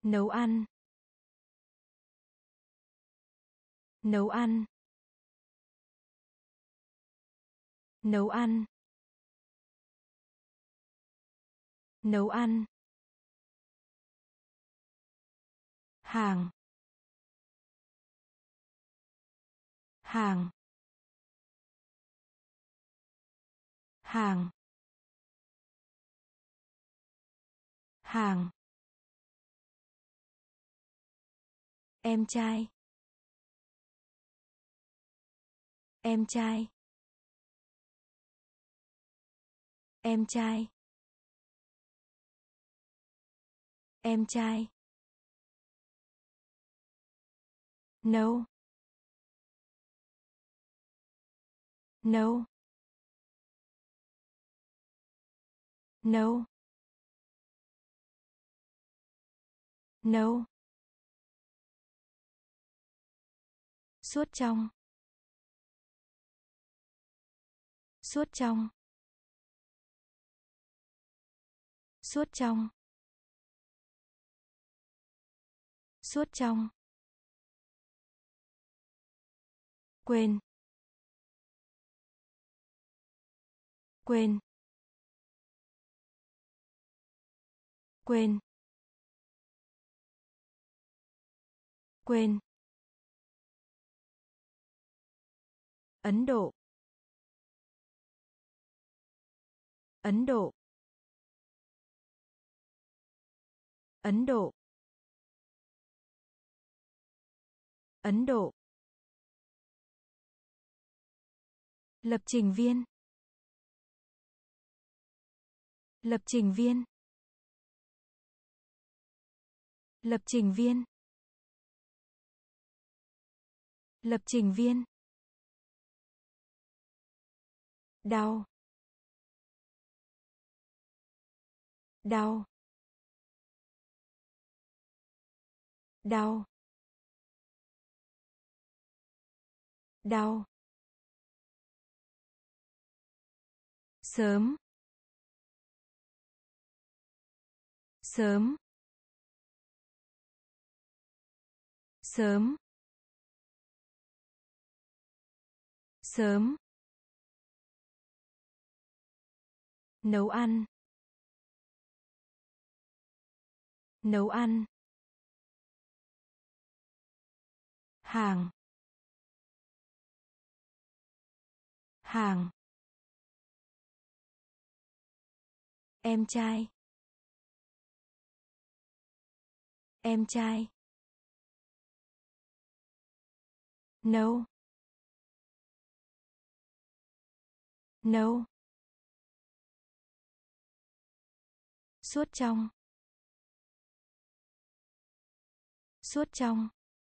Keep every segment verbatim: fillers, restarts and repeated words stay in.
Nấu ăn. Nấu ăn. Nấu ăn. Nấu ăn. Hàng. Hàng. Hàng. Hàng. Em trai. Em trai. Em trai. Em trai. Nấu. Nấu. Nấu. Nấu. Suốt trong. Suốt trong. Suốt trong. Suốt trong. Quên. Quên. Quên. Quên. Ấn Độ. Ấn Độ. Ấn Độ. Ấn Độ. Lập trình viên. Lập trình viên. Lập trình viên. Lập trình viên. Đau. Đau. Đau. Đau. Sớm. Sớm. Sớm. Sớm. Nấu ăn. Nấu ăn. Hàng. Hàng. Em trai. Em trai. Nấu. Nấu. Suốt trong. Suốt trong.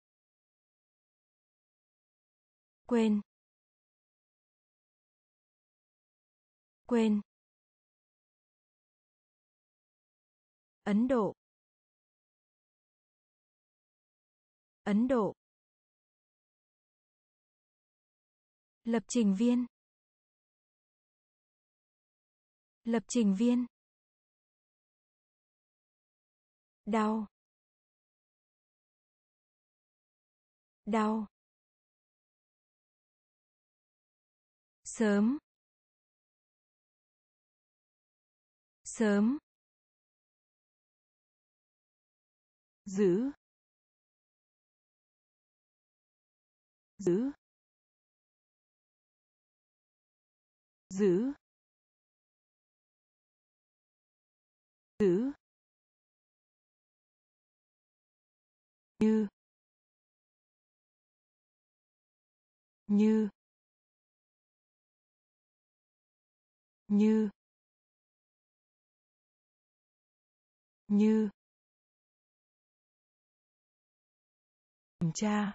Quên. Quên. Ấn Độ. Ấn Độ. Lập trình viên. Lập trình viên. Đau. Đau. Sớm. Sớm. Giữ. Giữ. Giữ. Giữ. Như. Như. Như. Như. Kiểm tra.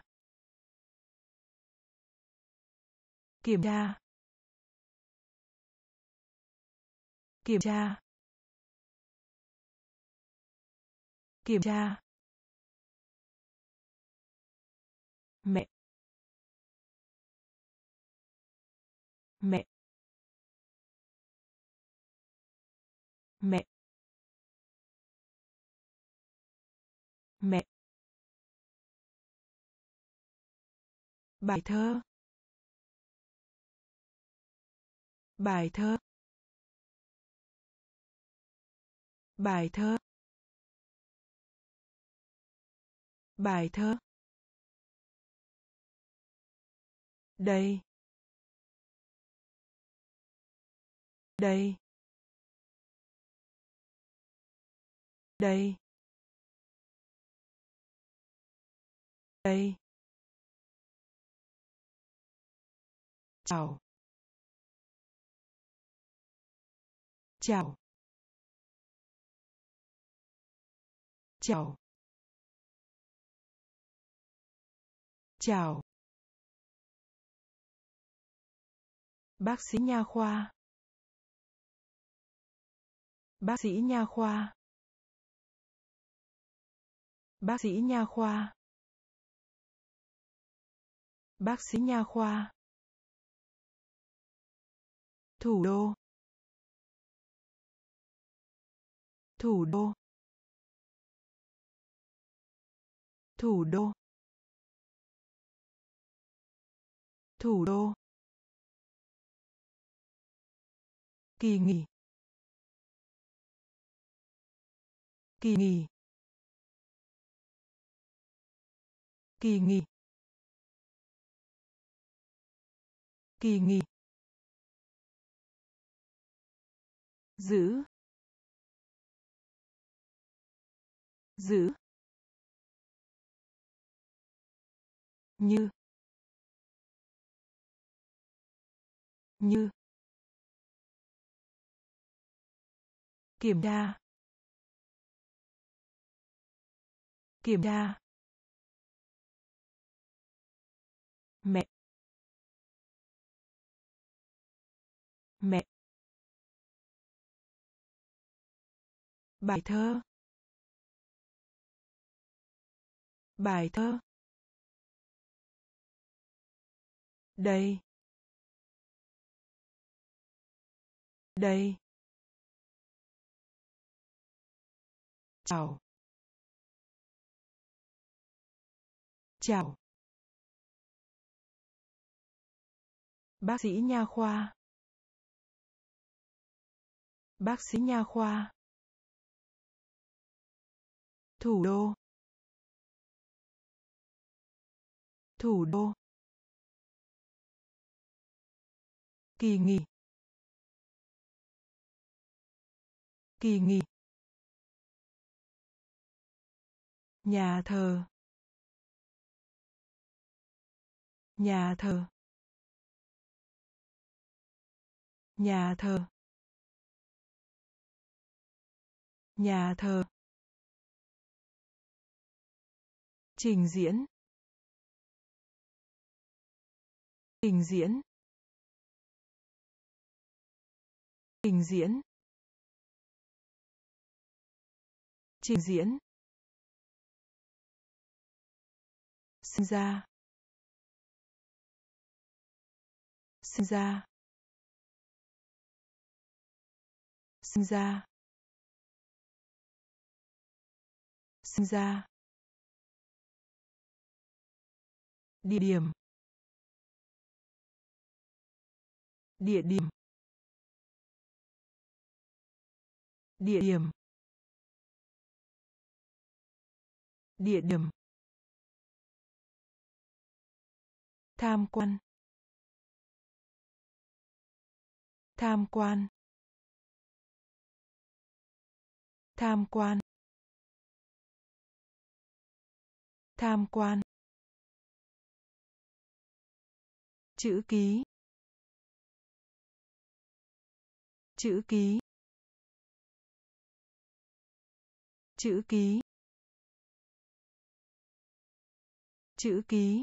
Kiểm tra. Kiểm tra. Kiểm tra. Mẹ. Mẹ. Mẹ. Mẹ. Bài thơ. Bài thơ. Bài thơ. Bài thơ. Đây. Đây. Đây. Đây. Chào. Chào. Chào. Chào. Bác sĩ nha khoa. Bác sĩ nha khoa. Bác sĩ nha khoa. Bác sĩ nha khoa. Thủ đô. Thủ đô. Thủ đô. Thủ đô. Kỳ nghỉ. Kỳ nghỉ. Kỳ nghỉ. Kỳ nghỉ. Giữ. Giữ. Như. Như. Kiểm tra. Kiểm tra. Mẹ. Mẹ. Bài thơ. Bài thơ. Đây. Đây. Chào. Chào. Bác sĩ nha khoa. Bác sĩ nha khoa. Thủ đô. Thủ đô. Kỳ nghỉ. Kỳ nghỉ. Nhà thờ. Nhà thờ. Nhà thờ. Nhà thờ. Trình diễn. Trình diễn. Trình diễn. Trình diễn. Sinh ra. Sinh ra. Sinh ra. Sinh ra. Địa điểm. Địa điểm. Địa điểm. Địa điểm. Tham quan. Tham quan. Tham quan. Tham quan. Chữ ký. Chữ ký. Chữ ký. Chữ ký.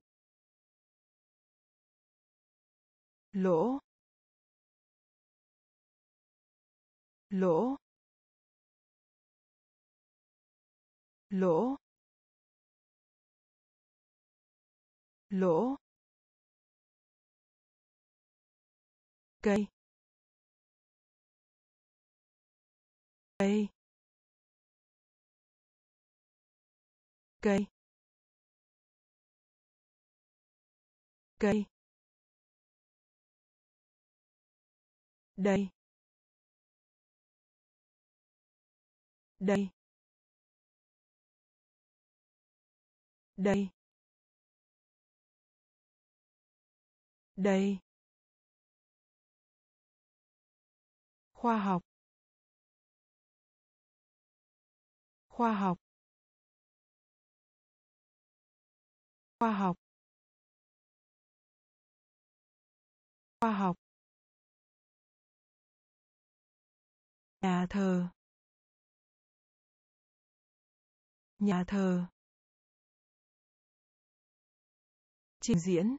Lỗ. Lỗ. Lỗ. Lỗ. Cây. Cây. cây, cây, đây, đây, đây, đây, khoa học, khoa học, khoa học, khoa học, nhà thờ, nhà thờ, trình diễn,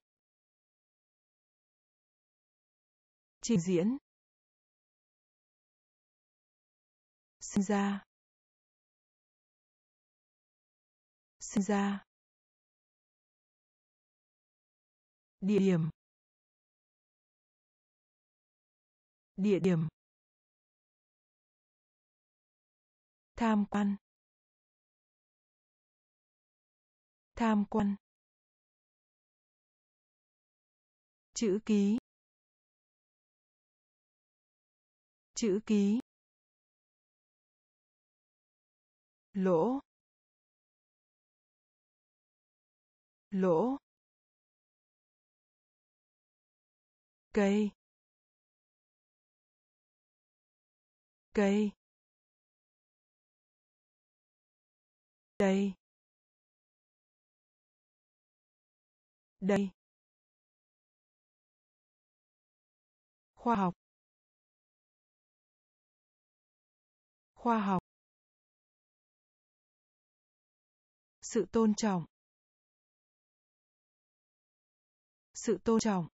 trình diễn, sinh ra, sinh ra, địa điểm, địa điểm, tham quan, tham quan, chữ ký, chữ ký, lỗ, lỗ, cây, cây, đây, đây, khoa học, khoa học, sự tôn trọng, sự tôn trọng,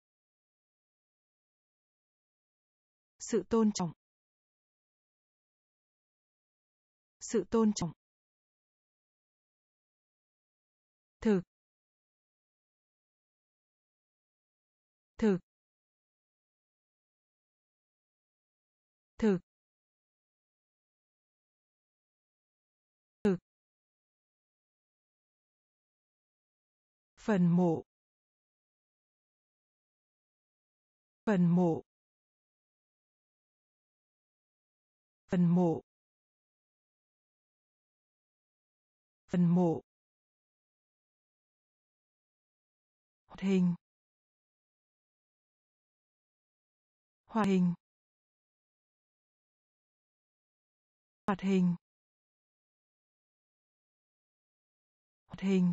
sự tôn trọng, sự tôn trọng, thực, thực, thực, thực, phần mộ, phần mộ, phần mộ, phần mộ, hoạt hình, hoạt hình, hoạt hình, hoạt hình,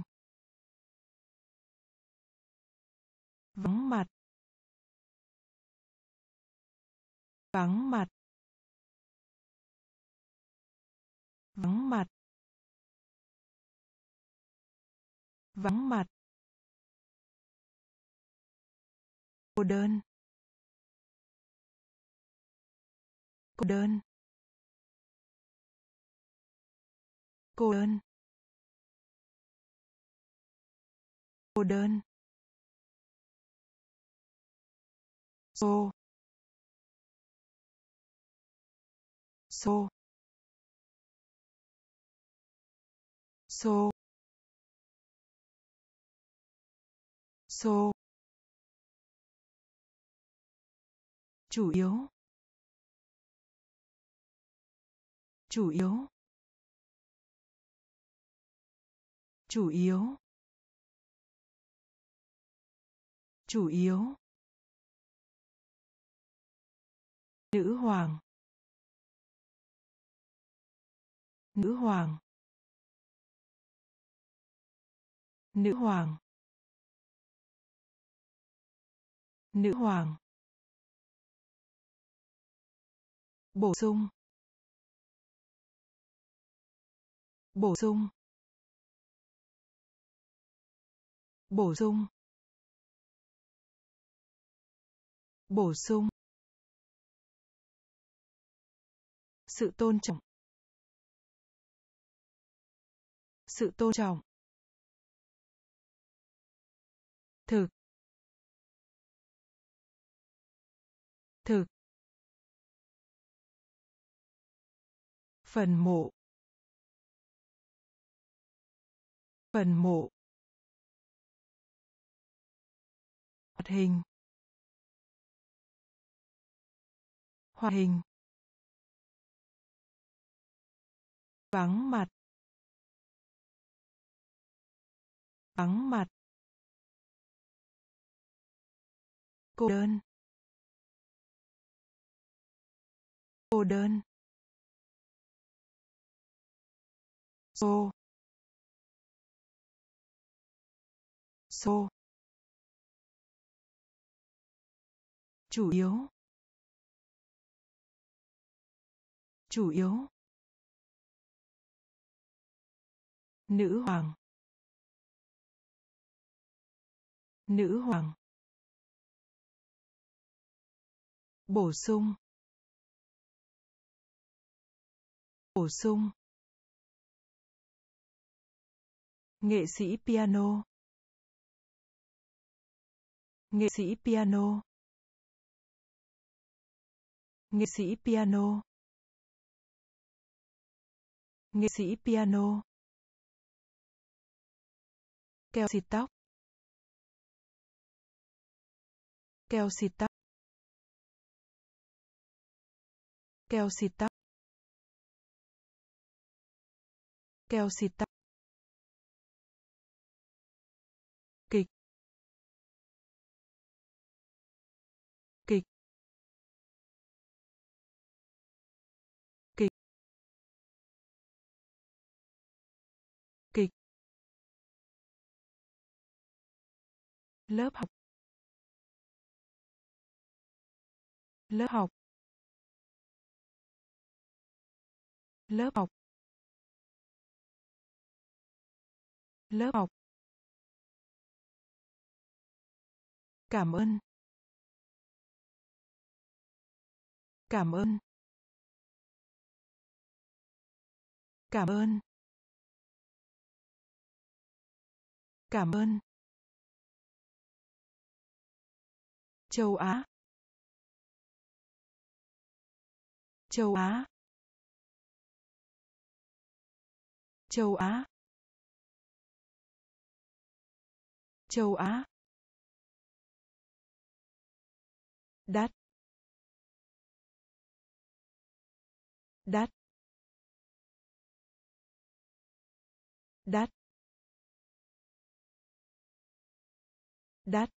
vắng mặt, vắng mặt, vắng mặt, vắng mặt, cô đơn, cô đơn, cô đơn, cô đơn, xô, xô, xô, xô, chủ yếu, chủ yếu, chủ yếu, chủ yếu, nữ hoàng, nữ hoàng, nữ hoàng, nữ hoàng, bổ sung, bổ sung, bổ sung, bổ sung, sự tôn trọng, sự tôn trọng, thực, thực, phần mộ, Phần mộ. Hoạt hình. Hoạt hình. Vắng mặt. Vắng mặt. Cô đơn. Cô đơn. Xô. Xô. Chủ yếu. Chủ yếu. Nữ hoàng. Nữ hoàng. Bổ sung. Bổ sung. Nghệ sĩ piano. Nghệ sĩ piano. Nghệ sĩ piano. Nghệ sĩ piano. Keo xịt tóc. Keo xịt tóc. Keo xịt tóc. Keo xịt tóc. Kịch. Kịch. Kịch. Kịch. Lớp học. Lớp học. Lớp học. Lớp học. Cảm ơn. Cảm ơn. Cảm ơn. Cảm ơn. Châu Á. Châu Á. Châu Á. Châu Á. Đắt. Đắt. Đắt. Đắt.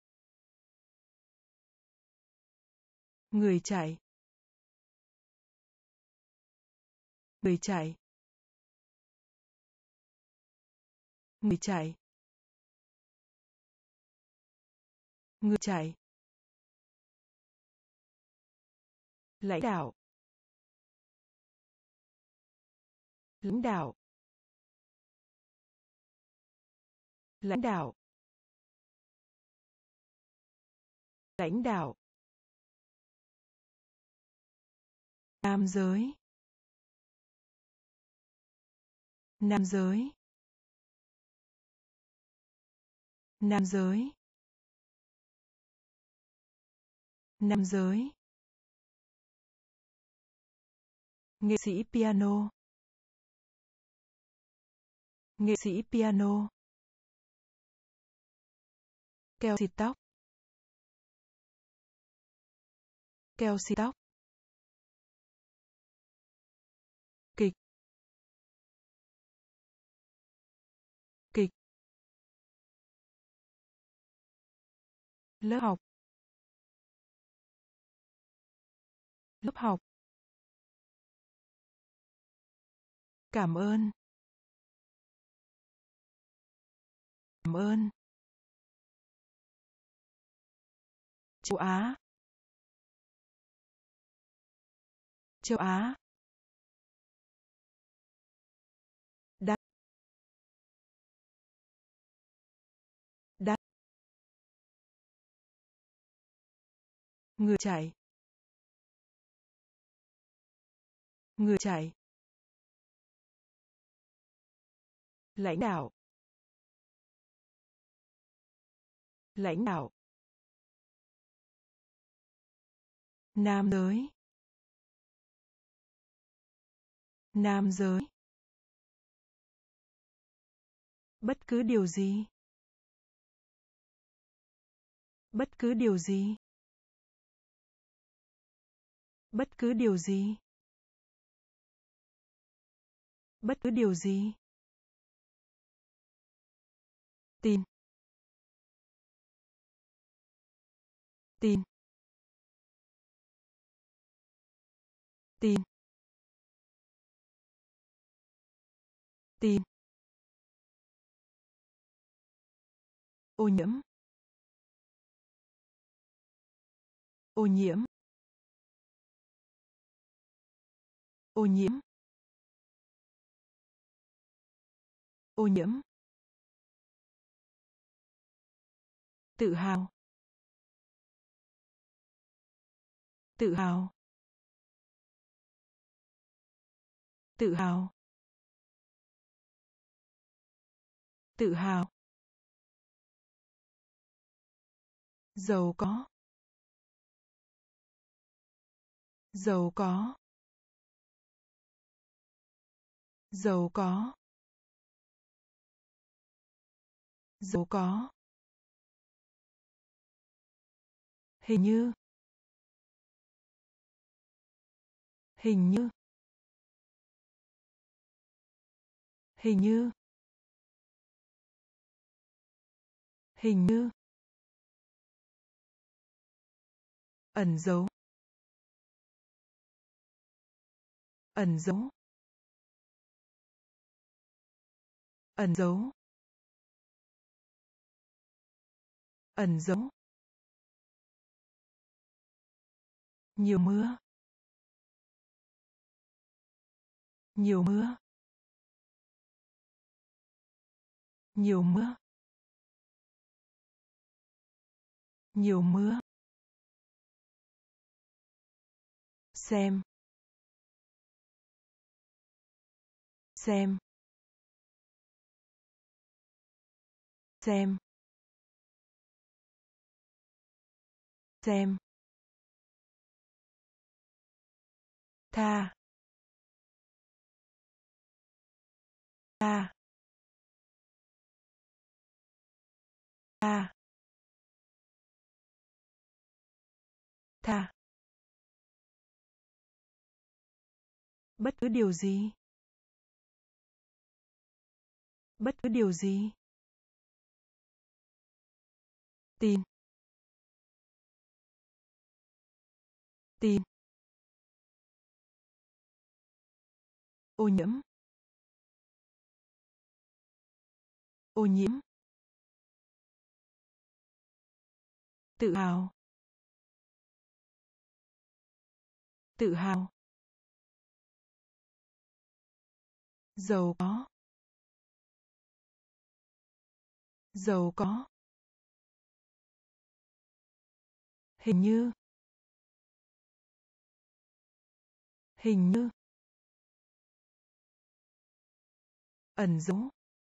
Người chạy. Người chạy. Người chạy. Người chạy. Lãnh đạo. Lãnh đạo. Lãnh đạo. Lãnh đạo. Nam giới. Nam giới. Nam giới. Nam giới. Nghệ sĩ piano. Nghệ sĩ piano. Keo xịt tóc. Keo xịt tóc. Kịch. Kịch. Lớp học. Lớp học. Cảm ơn. Cảm ơn. Châu Á. Châu Á. Đắt. Đắt. Người chạy. Người chạy. Lãnh đạo. Lãnh đạo. Nam giới. Nam giới. Bất cứ điều gì. Bất cứ điều gì. Bất cứ điều gì. Bất cứ điều gì. Tin. Tin. Tin. Tin. Ô nhiễm. Ô nhiễm. Ô nhiễm. Ô nhiễm. Tự hào. Tự hào. Tự hào. Tự hào. Giàu có. Giàu có. Giàu có. Giàu có. Hình như. Hình như. Hình như. Hình như. Ẩn dấu. Ẩn dấu. Ẩn dấu. Ẩn dấu. Nhiều mưa. Nhiều mưa. Nhiều mưa. Nhiều mưa. Xem. Xem. Xem. Xem. Tha. Tha. Tha. Tha. Bất cứ điều gì. Bất cứ điều gì. Tin. Tin. Ô nhiễm. Ô nhiễm. Tự hào. Tự hào. Giàu có. Giàu có. Hình như. Hình như. Ẩn dấu.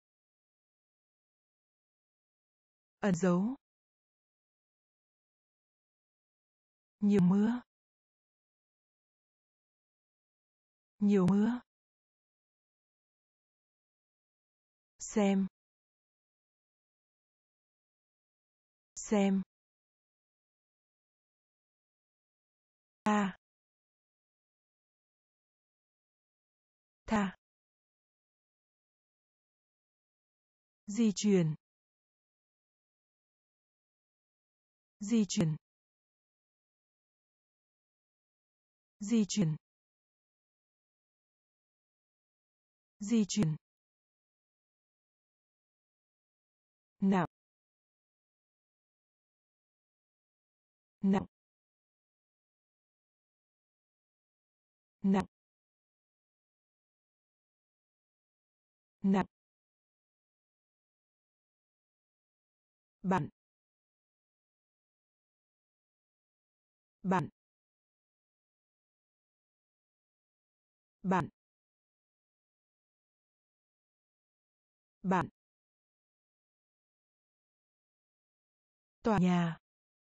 Ẩn dấu. Nhiều mưa. Nhiều mưa. Xem. Xem. Tha. Tha. Di chuyển. Di chuyển. Di chuyển. Di chuyển. Nặng. Nặng. Nặng. Nặng. Bạn. Bạn. Bạn. Bạn. Tòa nhà.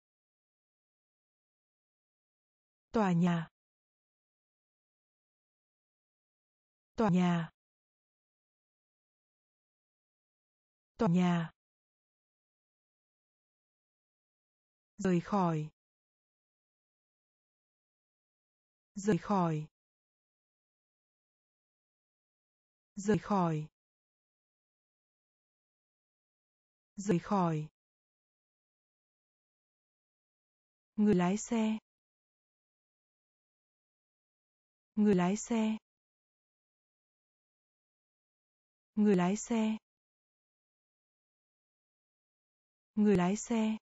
Tòa nhà. Tòa nhà. Tòa nhà. Rời khỏi. Rời khỏi. Rời khỏi. Rời khỏi. Người lái xe. Người lái xe. Người lái xe. Người lái xe.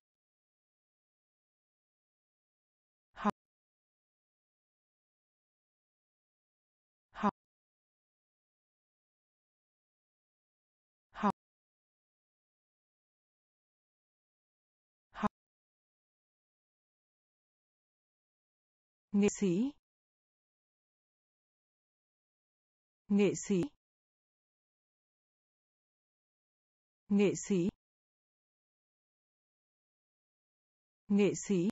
Học. Học. Học. Học. Nghệ sĩ. Nghệ sĩ. Nghệ sĩ. Nghệ sĩ.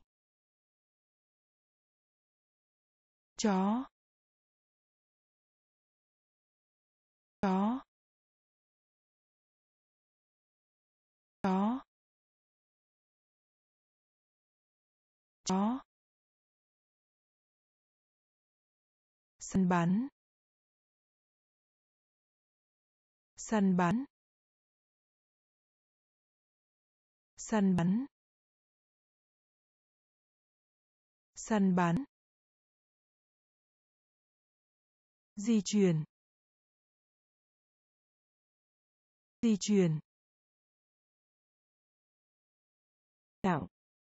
Chó. Chó. Chó. Chó. Săn bắn. Săn bắn. Săn bắn. Săn bắn. Di chuyển. Di chuyển. Nặng.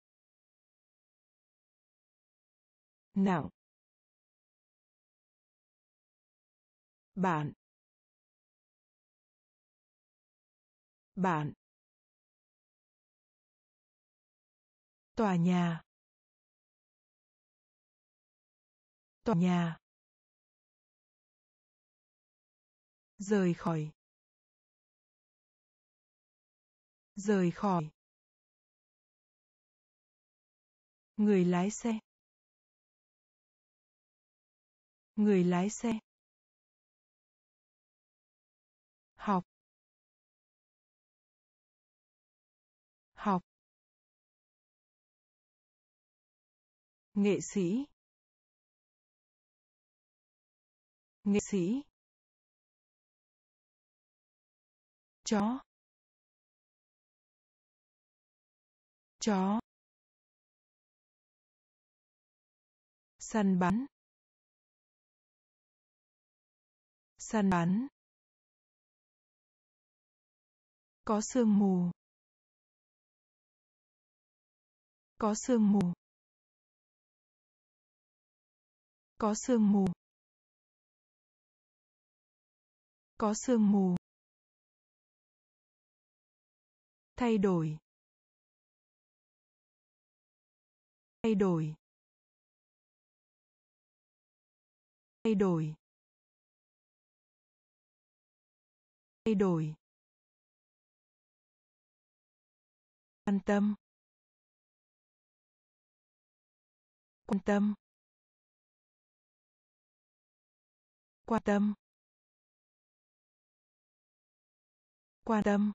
Nặng. Bạn. Bạn. Tòa nhà. Tòa nhà. Rời khỏi. Rời khỏi. Người lái xe. Người lái xe. Học. Học. Nghệ sĩ. Nghệ sĩ. Chó. Chó. Săn bắn. Săn bắn. Có sương mù. Có sương mù. Có sương mù. Có sương mù. Thay đổi. Thay đổi. Thay đổi. Thay đổi. Quan tâm. Quan tâm. Quan tâm. Quan tâm.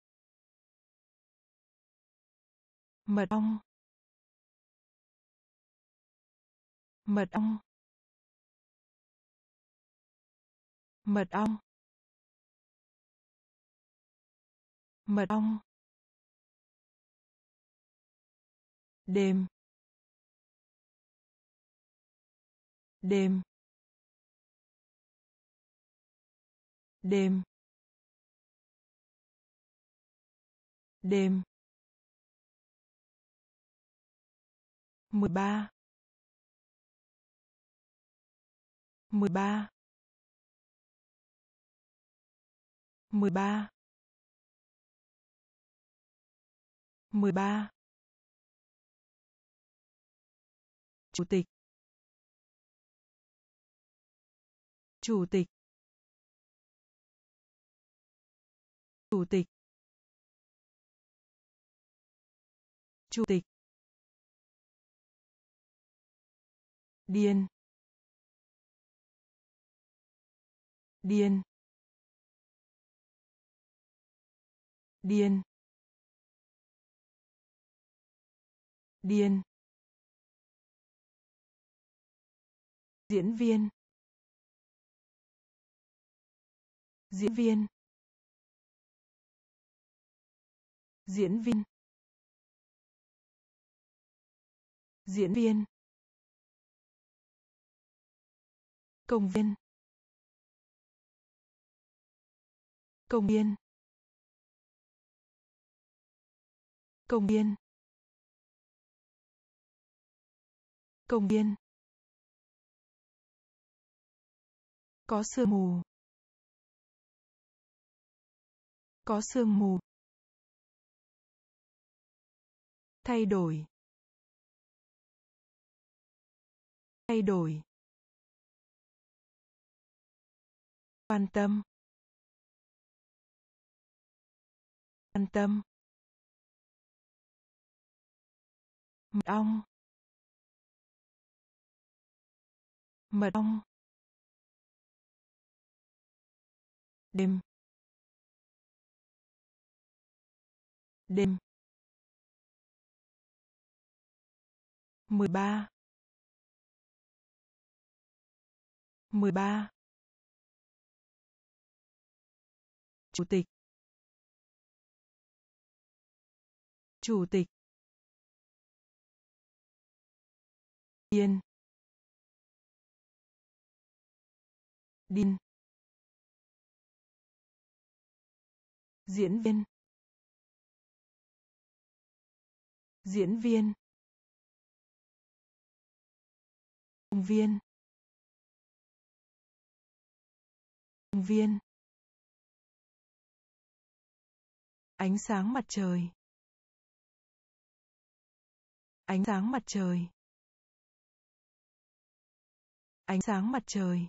Mật ong. Mật ong. Mật ong. Mật ong. Đêm. Đêm. Đêm. Đêm. mười ba. mười ba. mười ba. mười ba. Chủ tịch. Chủ tịch. Chủ tịch. Chủ tịch. Điên. Điên. điên, điên, diễn viên, diễn viên, diễn viên, diễn viên, công viên, công viên, công viên, công viên, có sương mù, có sương mù, thay đổi, thay đổi, quan tâm, quan tâm, mật ong, mật ong, đêm, đêm, mười ba, mười ba, chủ tịch, chủ tịch, điên, điên, diễn viên, diễn viên, công viên, công viên, ánh sáng mặt trời, ánh sáng mặt trời, ánh sáng mặt trời,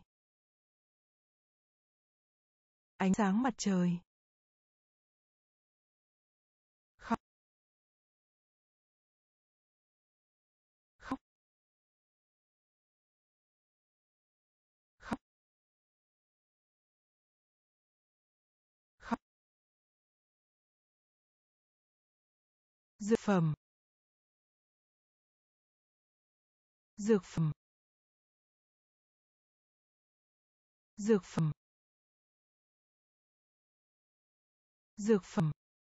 ánh sáng mặt trời, khóc, khóc, khóc, khóc, dược phẩm, dược phẩm, dược phẩm, dược phẩm,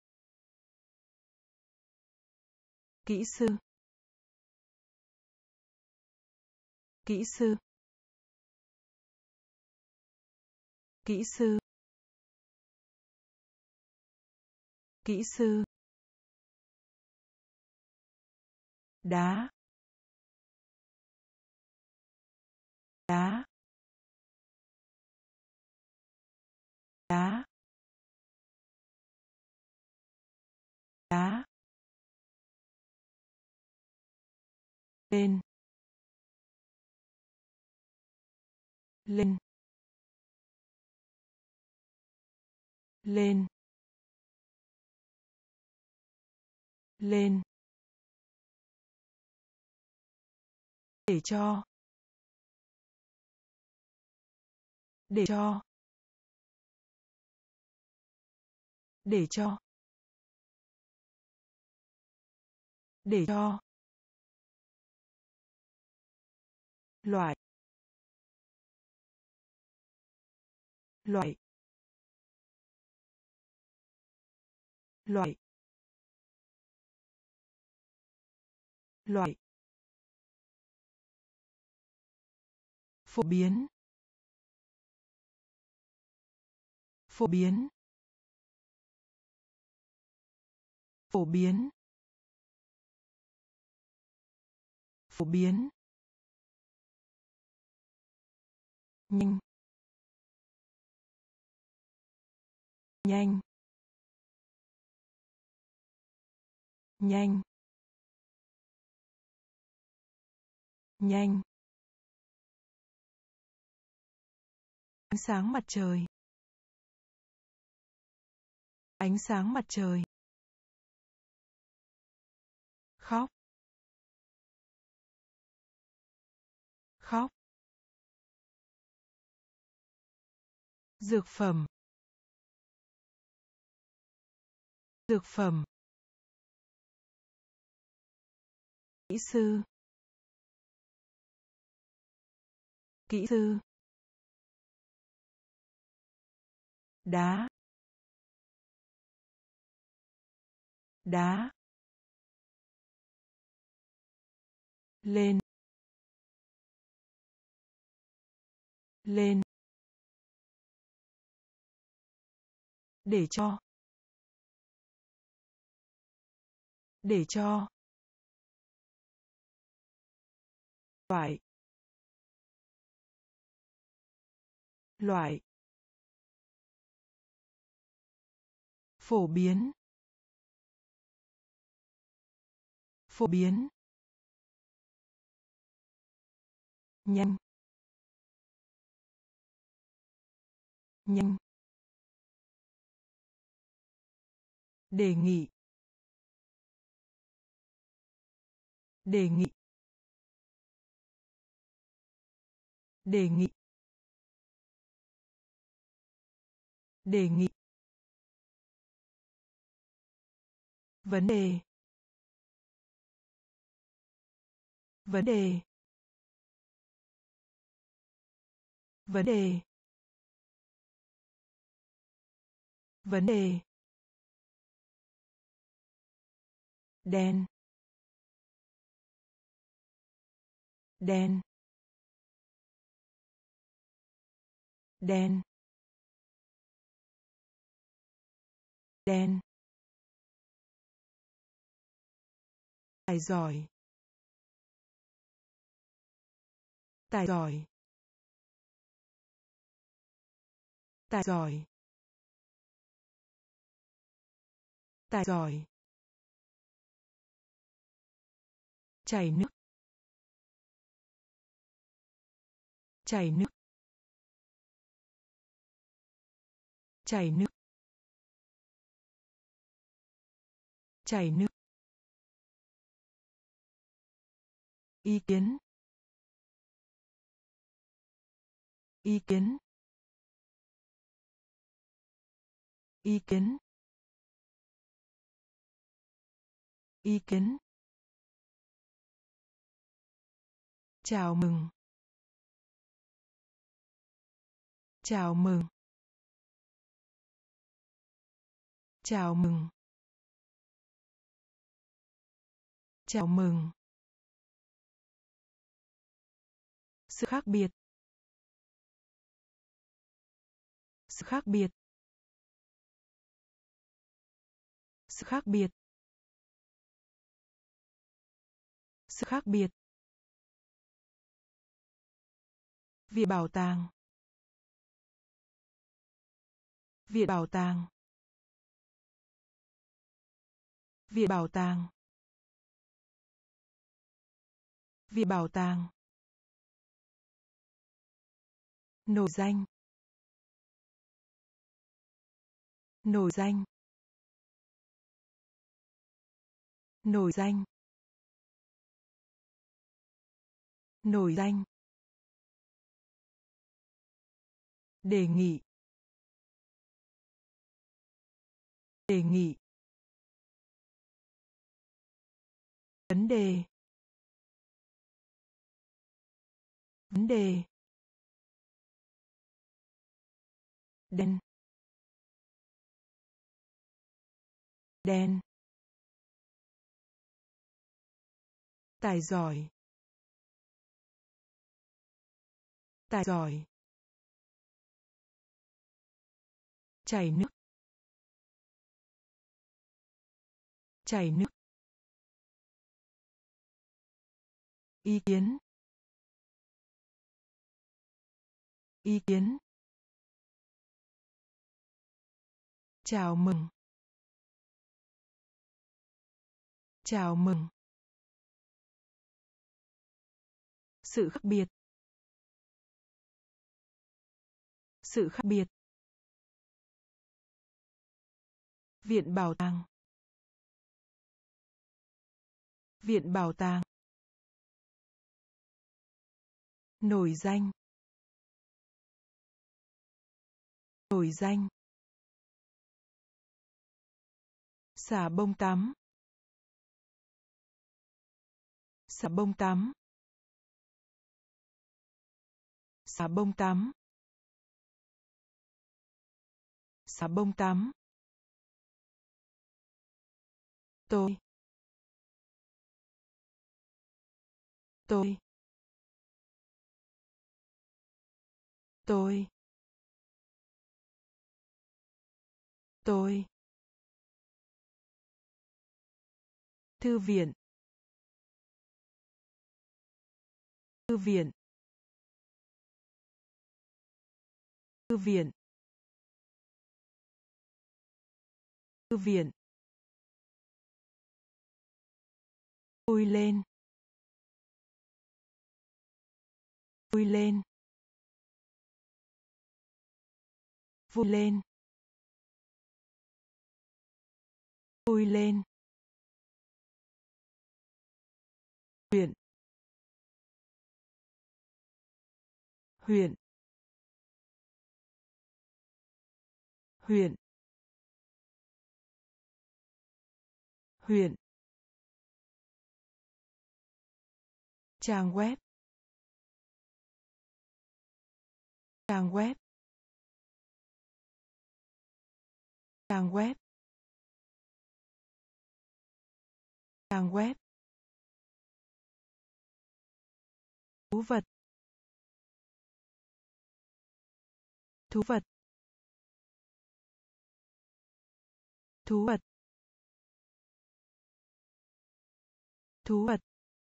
kỹ sư, kỹ sư, kỹ sư, kỹ sư, đá, đá, đá, đá, lên, lên, lên, lên, để cho, để cho, để cho, để cho, loại, loại, loại, loại, phổ biến, phổ biến, phổ biến, phổ biến, nhanh, nhanh, nhanh, nhanh, ánh sáng mặt trời, ánh sáng mặt trời, khóc, khóc, dược phẩm, Dược phẩm. Kỹ sư. Kỹ sư. Đá. Đá. Lên. Lên. Để cho. Để cho. Loại. Loại. Phổ biến. Phổ biến. Nhanh. Nhanh. Đề nghị. Đề nghị. Đề nghị. Đề nghị. Vấn đề. Vấn đề. Vấn đề. Vấn đề. Đen. Đen. Đen. Đen. Tài giỏi. Tài giỏi. Tài giỏi. Tài giỏi. Chảy nước. Chảy nước. Chảy nước. Chảy nước. Ý kiến. Ý kiến. Ý kiến. Ý kiến. Chào mừng. Chào mừng. Chào mừng. Chào mừng. Sự khác biệt. Sự khác biệt. Sự khác biệt. Sự khác biệt. Viện bảo tàng. Viện bảo tàng. Viện bảo tàng. Viện bảo tàng. Nổi danh. Nổi danh. Nổi danh. Nổi danh. Đề nghị. Đề nghị. Vấn đề. Vấn đề. Đen. Đen. Tài giỏi. Tài giỏi. Chảy nước. Chảy nước. Ý kiến. Ý kiến. Chào mừng. Chào mừng. Sự khác biệt. Sự khác biệt. Viện bảo tàng. Viện bảo tàng. Nổi danh. Nổi danh. Xà bông tắm. Xà bông tắm. Xà bông tắm. Xà bông tắm. Tôi. Tôi. Tôi. Tôi. Thư viện. Thư viện. Thư viện. Thư viện. Vui lên. Vui lên. Vui lên. Vui lên. Huyện. Huyện. Huyện. Huyện. Trang web. Trang web. Trang web. Trang web. Thú vật. Thú vật. Thú vật. Thú vật.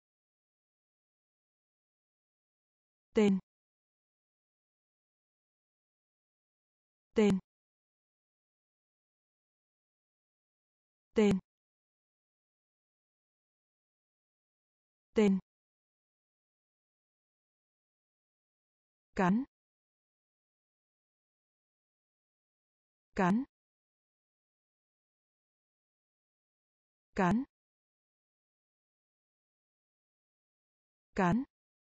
Tên. Tên. Tên. Tên. Cắn. Cắn. Cắn. Cắn.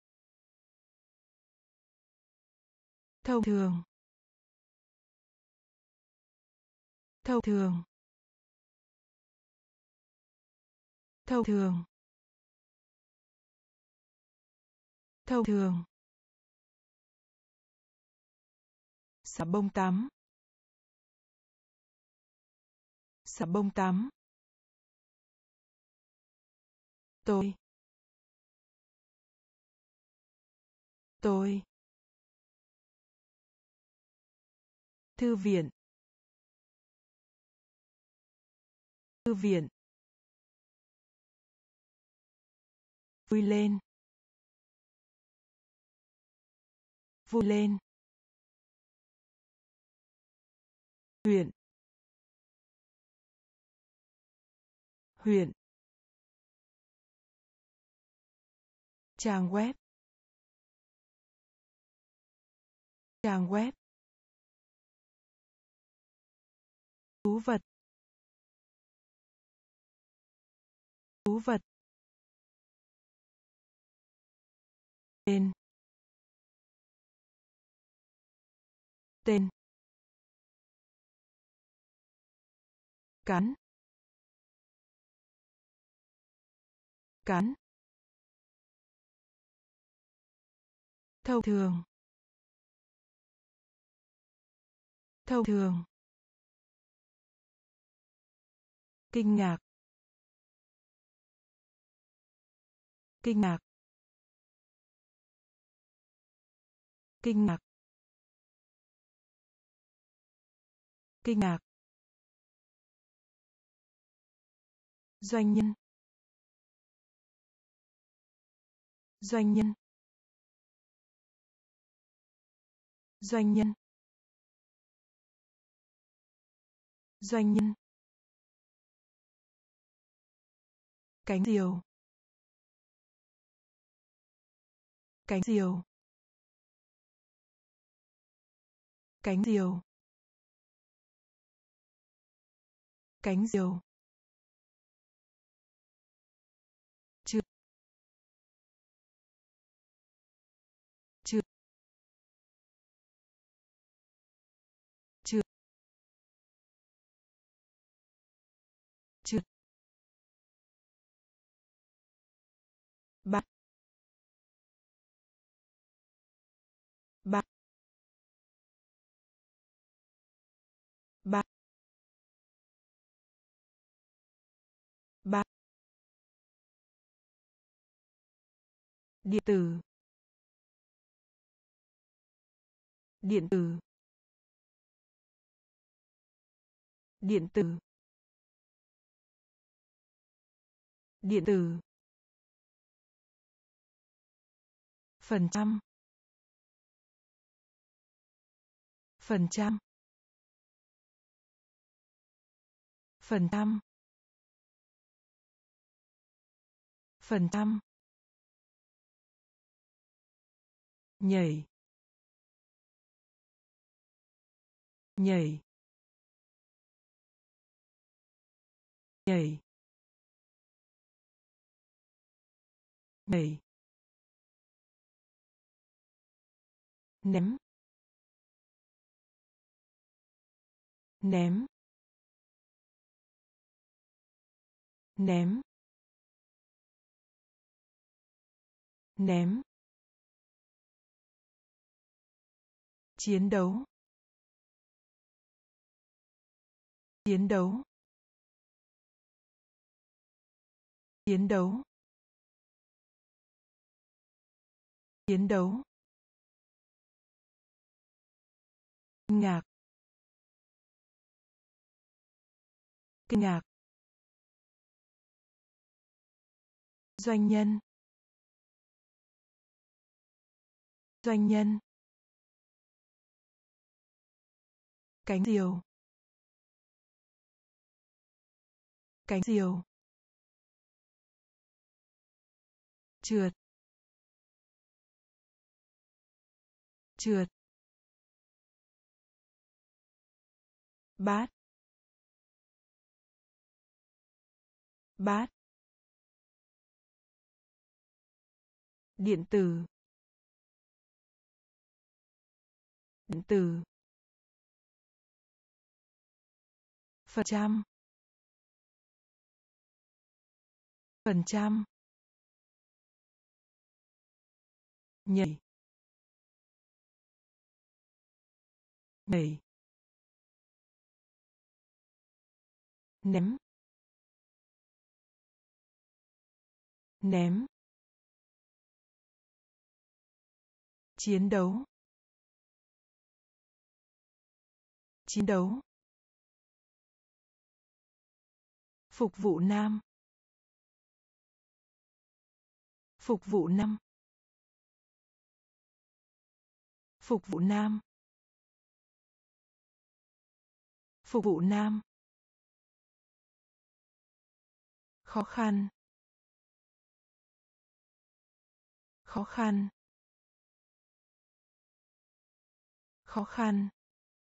Thông thường. Thông thường. Thông thường. Thông thường. Xà bông tắm. Xà bông tắm. Tôi. Tôi. Thư viện. Thư viện. Vui lên. Vui lên. Huyện. Huyện. Trang web. Trang web. Thú vật. Thú vật. Tên. Tên. Cắn. Cắn. Thông thường. Thông thường. Kinh ngạc. Kinh ngạc. Kinh ngạc. Kinh ngạc. Doanh nhân. Doanh nhân. Doanh nhân. Doanh nhân. Cánh diều. Cánh diều. Cánh diều. Cánh diều. Chưa. Chưa. Chưa. điện tử, điện tử, điện tử, điện tử, phần trăm, phần trăm, phần trăm, phần trăm, nhảy, nhảy, nhảy, nhảy, ném, ném, ném, ném, chiến đấu, chiến đấu, chiến đấu, chiến đấu, kinh ngạc, kinh ngạc, doanh nhân, doanh nhân, cánh diều, cánh diều, trượt, trượt, bát, bát, điện tử, điện tử, phần trăm, phần trăm, nhảy, nhảy, ném, ném, chiến đấu, chiến đấu, phục vụ nam, phục vụ nam, phục vụ nam, phục vụ nam, khó khăn, khó khăn, khó khăn,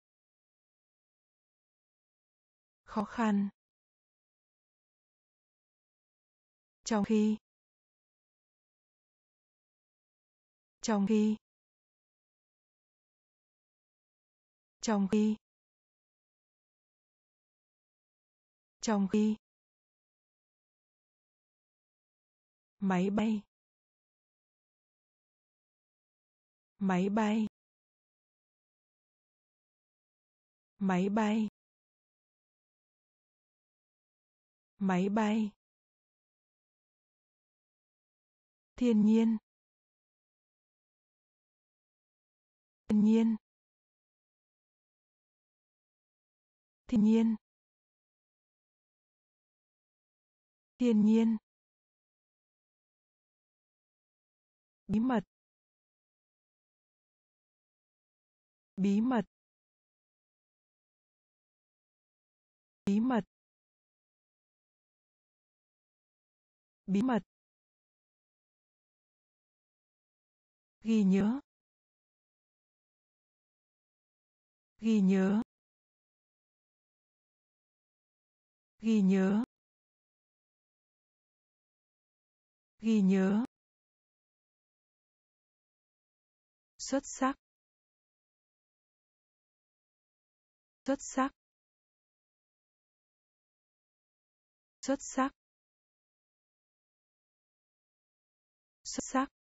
khó khăn, trong khi, trong khi, trong khi, trong khi, máy bay, máy bay, máy bay, máy bay, thiên nhiên, thiên nhiên, thiên nhiên, thiên nhiên, bí mật, bí mật, bí mật, bí mật, ghi nhớ, ghi nhớ, ghi nhớ, ghi nhớ, xuất sắc, xuất sắc, xuất sắc, xuất sắc,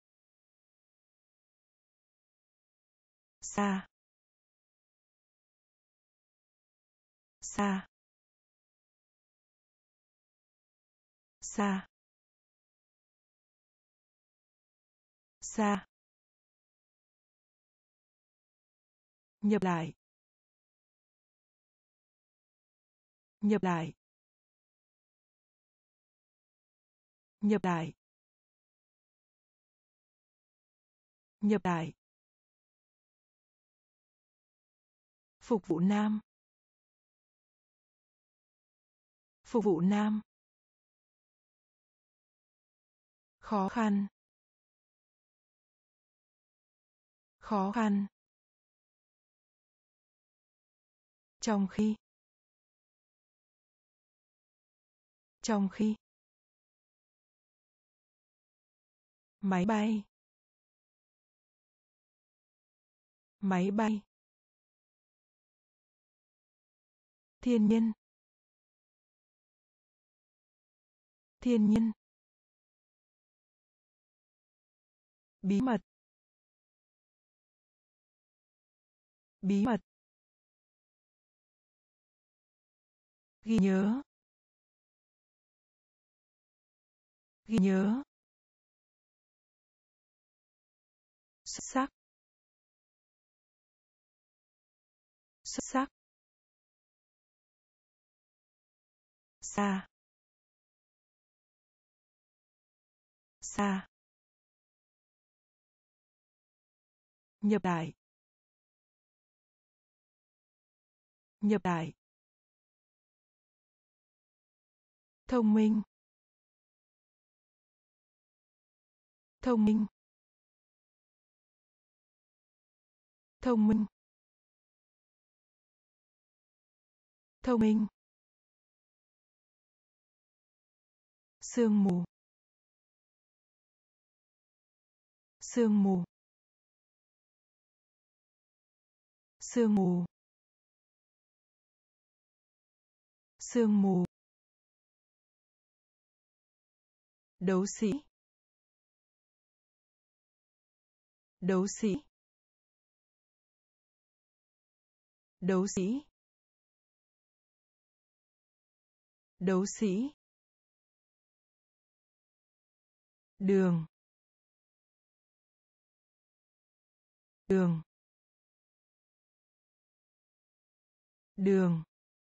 xa, xa, xa, xa, nhập lại, nhập lại, nhập lại, nhập lại, phục vụ nam, phục vụ nam, khó khăn, khó khăn, trong khi, trong khi, máy bay, máy bay, thiên nhiên, thiên nhiên, bí mật, bí mật, ghi nhớ, ghi nhớ, xuất sắc, xuất sắc, xa, xa, nhập lại, nhập lại, thông minh, thông minh, thông minh, thông minh, sương mù, sương mù, sương mù, sương mù, đấu sĩ, đấu sĩ, đấu sĩ, đấu sĩ, đường, đường, đường,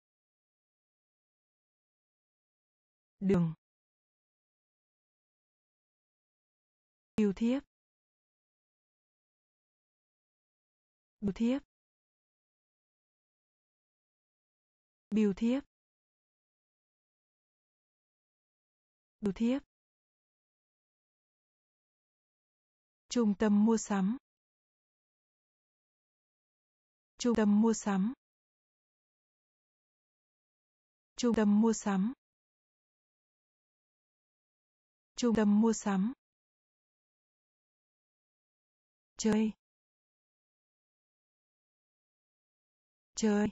đường, bưu thiếp, bưu thiếp, bưu thiếp, bưu thiếp, trung tâm mua sắm, trung tâm mua sắm, trung tâm mua sắm, trung tâm mua sắm, chơi, chơi,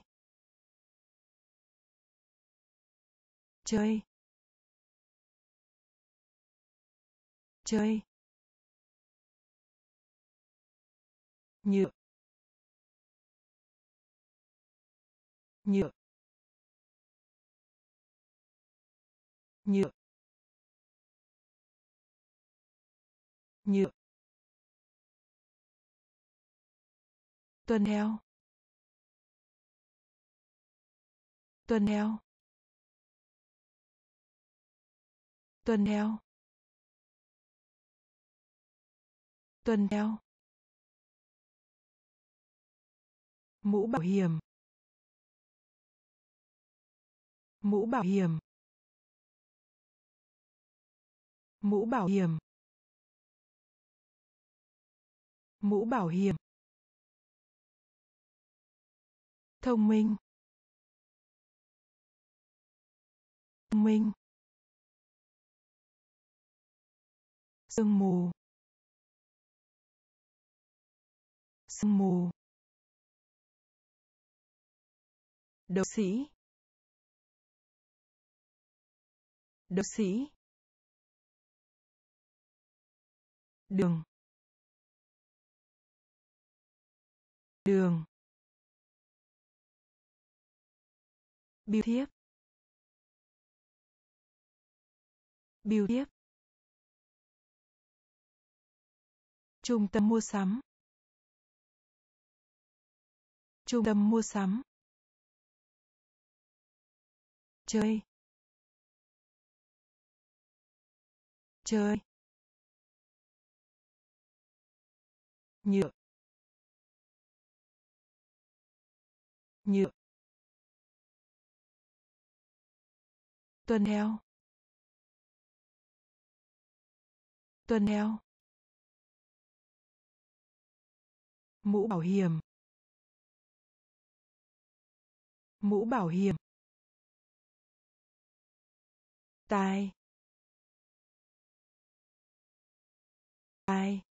chơi, chơi, nhựa, nhựa, nhựa, nhựa, tuần theo, tuần theo, tuần theo, tuần theo, mũ bảo hiểm, mũ bảo hiểm, mũ bảo hiểm, mũ bảo hiểm, thông minh, thông minh, sương mù, sương mù, đấu sĩ, đấu sĩ, đường, đường, bưu thiếp, bưu thiếp, Trung tâm mua sắm. Trung tâm mua sắm. Chơi. Chơi. Nhựa. Nhựa. Tuần theo. Tuần theo. Mũ bảo hiểm. Mũ bảo hiểm. Tai. Tai.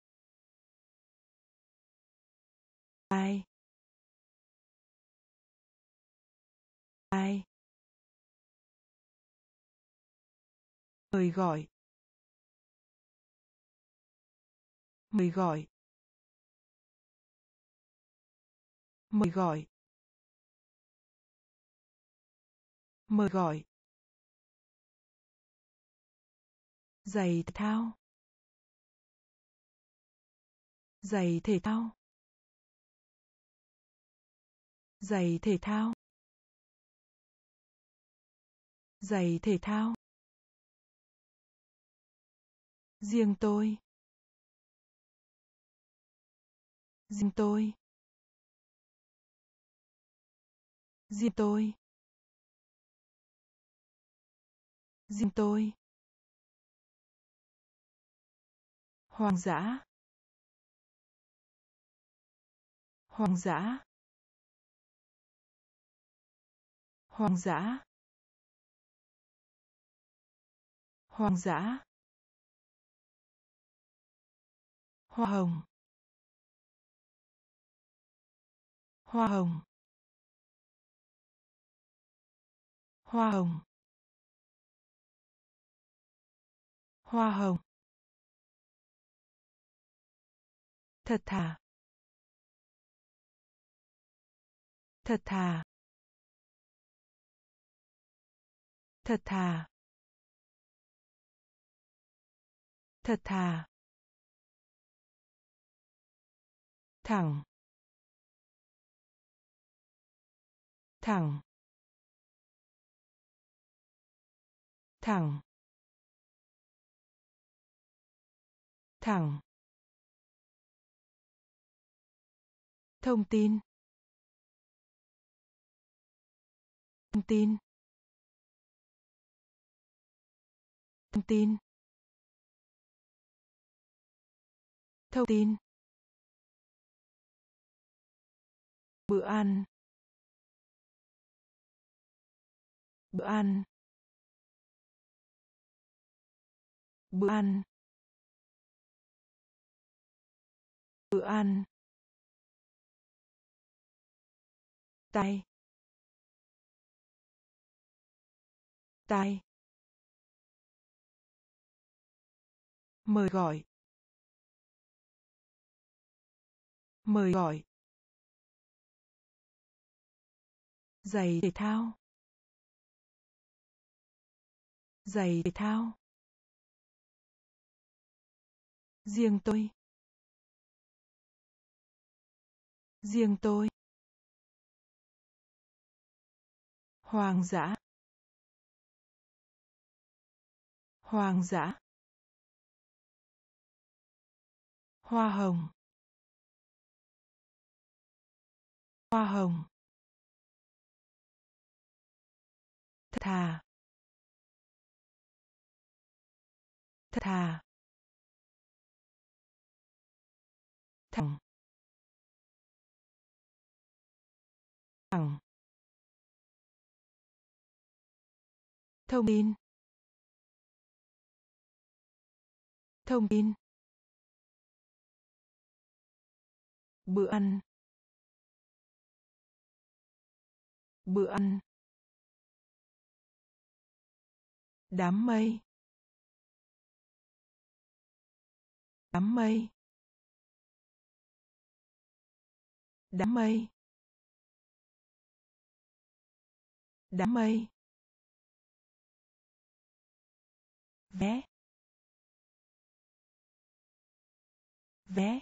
Tai. Tai. Mời gọi. Mời gọi. Mời gọi. Mời gọi. Giày thể thao. Giày thể thao. Giày thể thao. Giày thể thao. Riêng tôi. Riêng tôi. Riêng tôi. Riêng tôi. Hoang dã. Hoang dã. Hoang dã. Hoang dã. Hoa hồng. Hoa hồng. Hoa hồng. Hoa hồng. Thật thà. Thật thà. Thật thà. Thật thà. Thẳng. Thẳng. Thẳng. Thẳng. Thông tin. Thông tin. Thông tin. Thông tin. Bữa ăn. Bữa ăn. Bữa ăn. Bữa ăn. Tai. Tai. Mời gọi. Mời gọi. Giày thể thao. Giày thể thao. Riêng tôi. Riêng tôi. Hoang dã. Hoang dã. Hoa hồng. Hoa hồng. Thật thà. Thật thà. Thẳng. Thẳng. Thông tin. Thông tin. Bữa ăn. Bữa ăn. Đám mây. Đám mây. Đám mây. Đám mây. Vé. vé,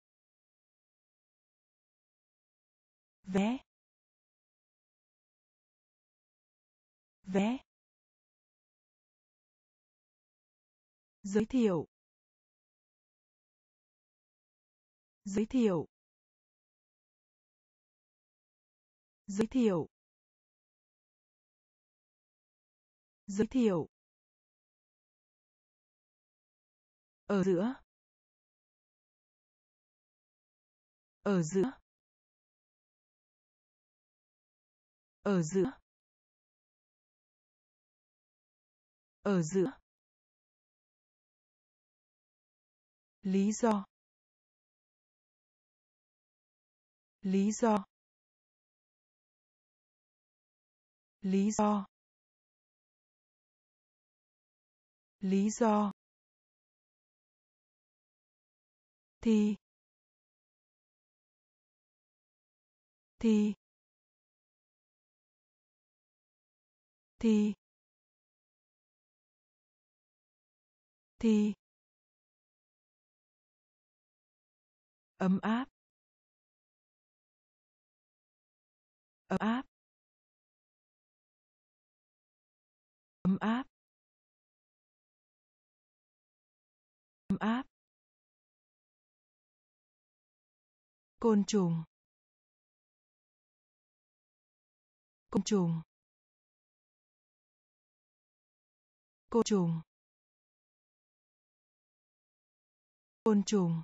vé, vé, giới thiệu, giới thiệu, giới thiệu, giới thiệu, ở giữa, ở giữa, ở giữa, ở giữa, lý do, lý do, lý do, lý do, thì, thì, thì, thì, ấm áp, ấm áp, ấm áp, ấm áp, côn trùng, côn trùng, côn trùng, côn trùng,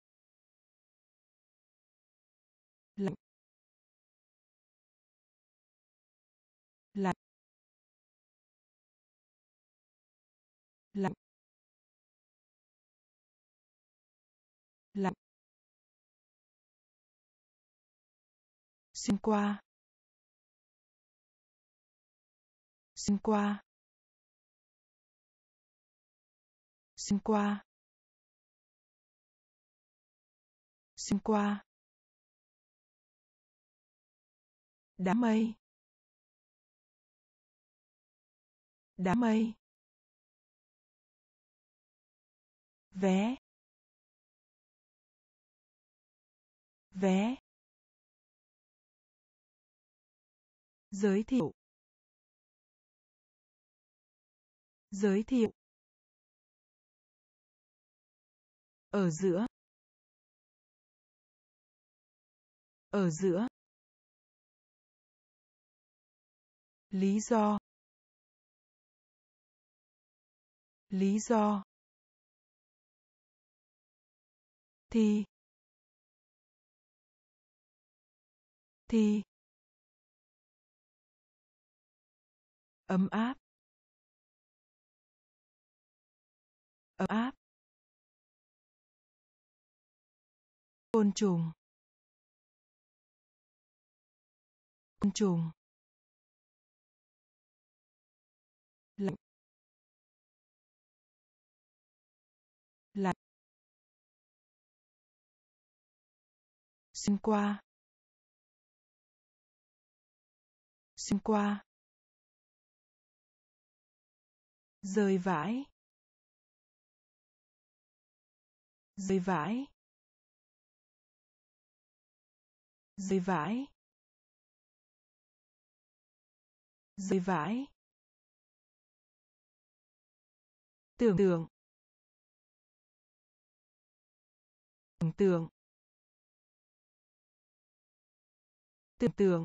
lạnh, lạnh, lạnh, lạnh, xuyên qua, xuyên qua, xuyên qua, xuyên qua, đám mây, đám mây, vé, vé, giới thiệu, giới thiệu, ở giữa, ở giữa, lý do, lý do, thì, thì, ấm áp, ấm áp, côn trùng, côn trùng, lạnh, lạnh, xuyên qua, xuyên qua, rơi vãi, rơi vãi, rơi vãi, rơi vãi, tưởng tượng, tưởng tượng, tưởng tượng,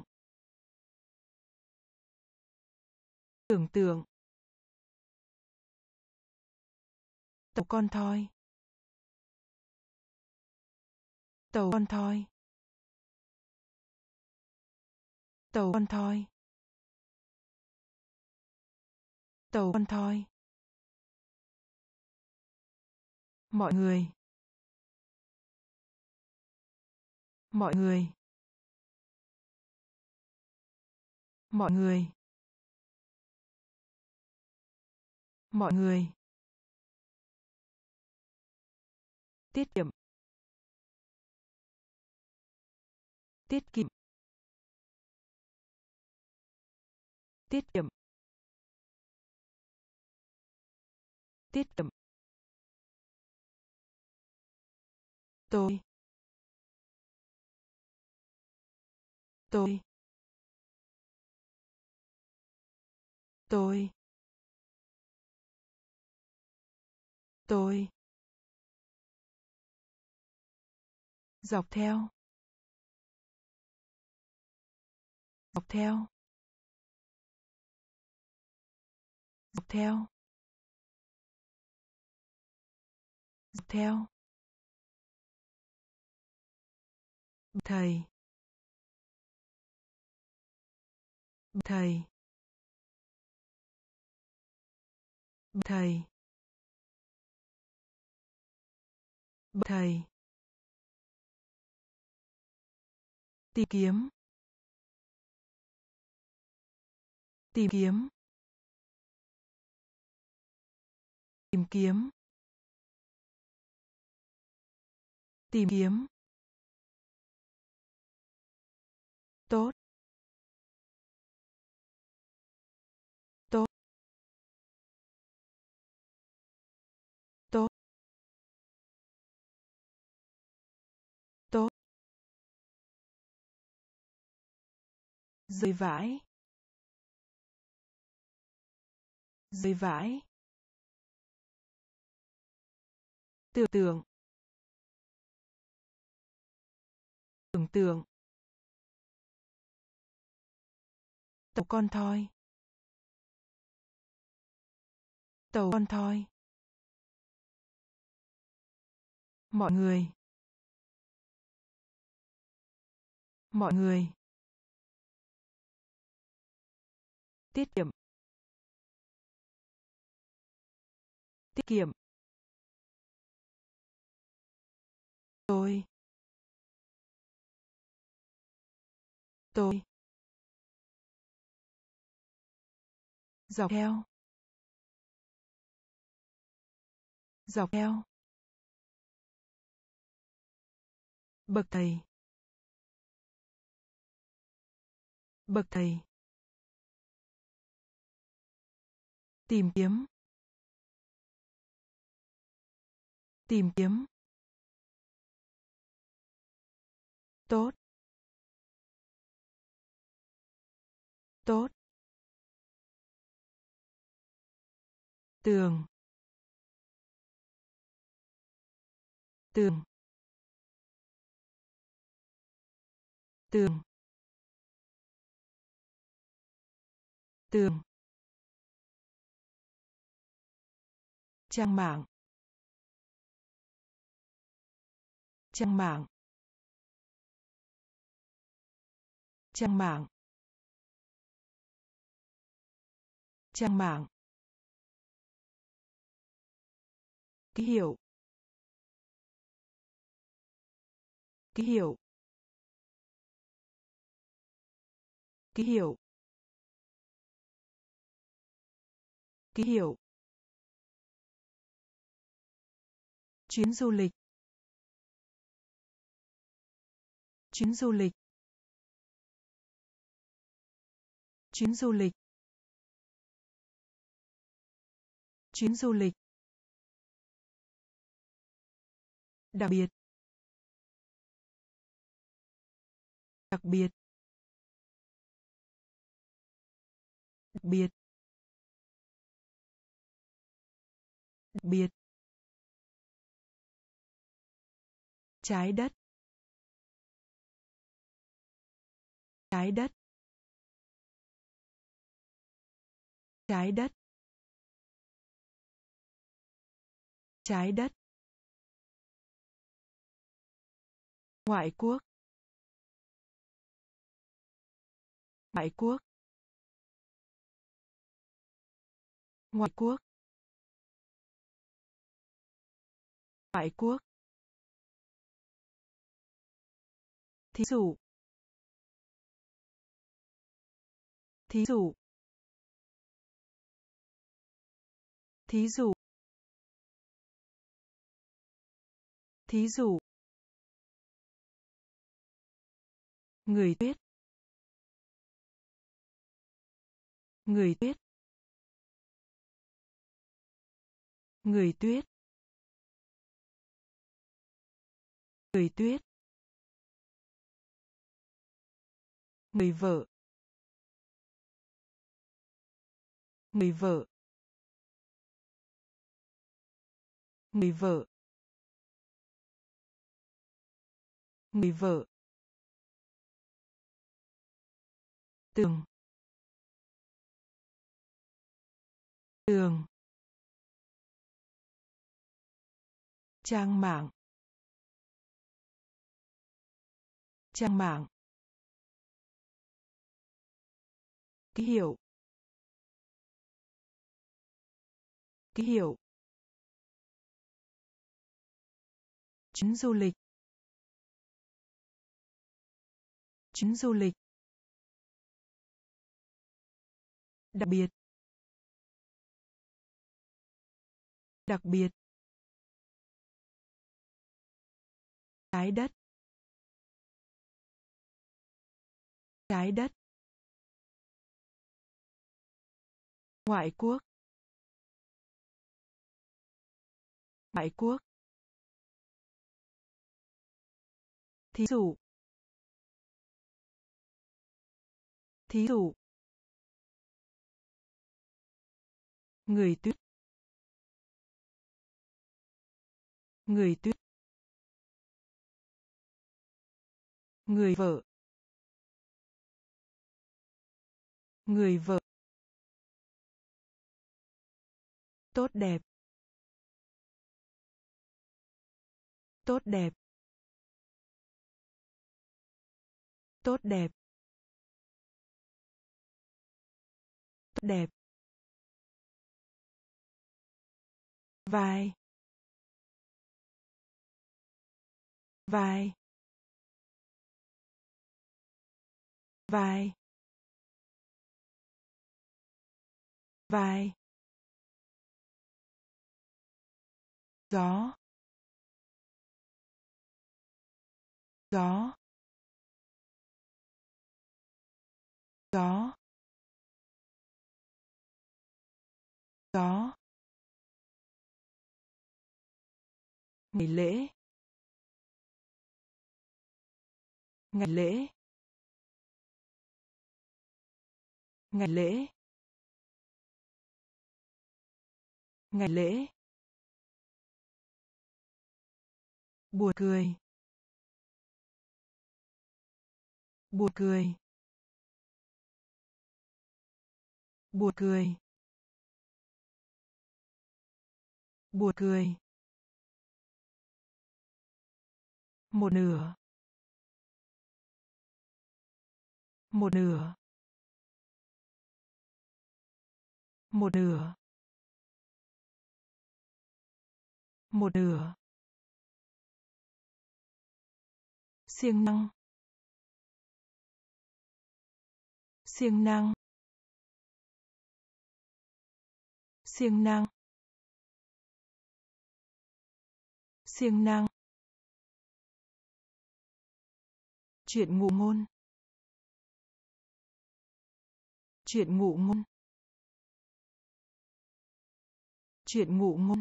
tưởng tượng, tàu con thoi, tàu con thoi, tàu con thoi, tàu con thoi, mọi người, mọi người, mọi người, mọi người, tiết kiệm, tiết kiệm, tiết kiệm, tiết kiệm, tôi tôi tôi tôi dọc theo dọc theo dọc theo dọc theo thầy thầy thầy thầy tìm kiếm tìm kiếm tìm kiếm tìm kiếm tốt tốt tốt tốt rơi vãi rơi vãi tưởng tượng tưởng tượng tàu con thoi tàu con thoi mọi người mọi người tiết kiệm tiết kiệm tôi tôi dọc theo dọc theo bậc thầy bậc thầy tìm kiếm tìm kiếm tốt tốt tường tường tường tường trang mạng trang mạng trang mạng trang mạng ký hiệu ký hiệu ký hiệu ký hiệu chuyến du lịch chuyến du lịch chuyến du lịch chuyến du lịch đặc biệt đặc biệt đặc biệt đặc biệt trái đất trái đất trái đất trái đất ngoại quốc ngoại quốc ngoại quốc ngoại quốc thí dụ thí dụ thí dụ thí dụ người tuyết người tuyết người tuyết Người tuyết. Người vợ. Người vợ. Người vợ. Người vợ. Tường. Tường. Trang mạng. Trang mạng. Ký hiệu. Ký hiệu. Chuyến du lịch. Chuyến du lịch. Đặc biệt. Đặc biệt. Trái đất. Trái đất. Ngoại quốc. Ngoại quốc. Thí dụ. Thí dụ. Người tuyết. Người tuyết. Người vợ. Người vợ. Tốt đẹp. Tốt đẹp. Tốt đẹp. Tốt đẹp. Vai. Vai. Vai. Vai. Gió. Gió. Gió. Gió. Ngày lễ. Ngày lễ. Ngày lễ. Ngày lễ. Buồn cười. Buồn cười. Buồn cười. Buồn cười. Một nửa. Một nửa. Một nửa. Một nửa. Siêng năng. Siêng năng. Siêng năng. Siêng năng. Chuyện ngụ ngôn. Chuyện ngụ ngôn. Chuyện ngụ ngôn.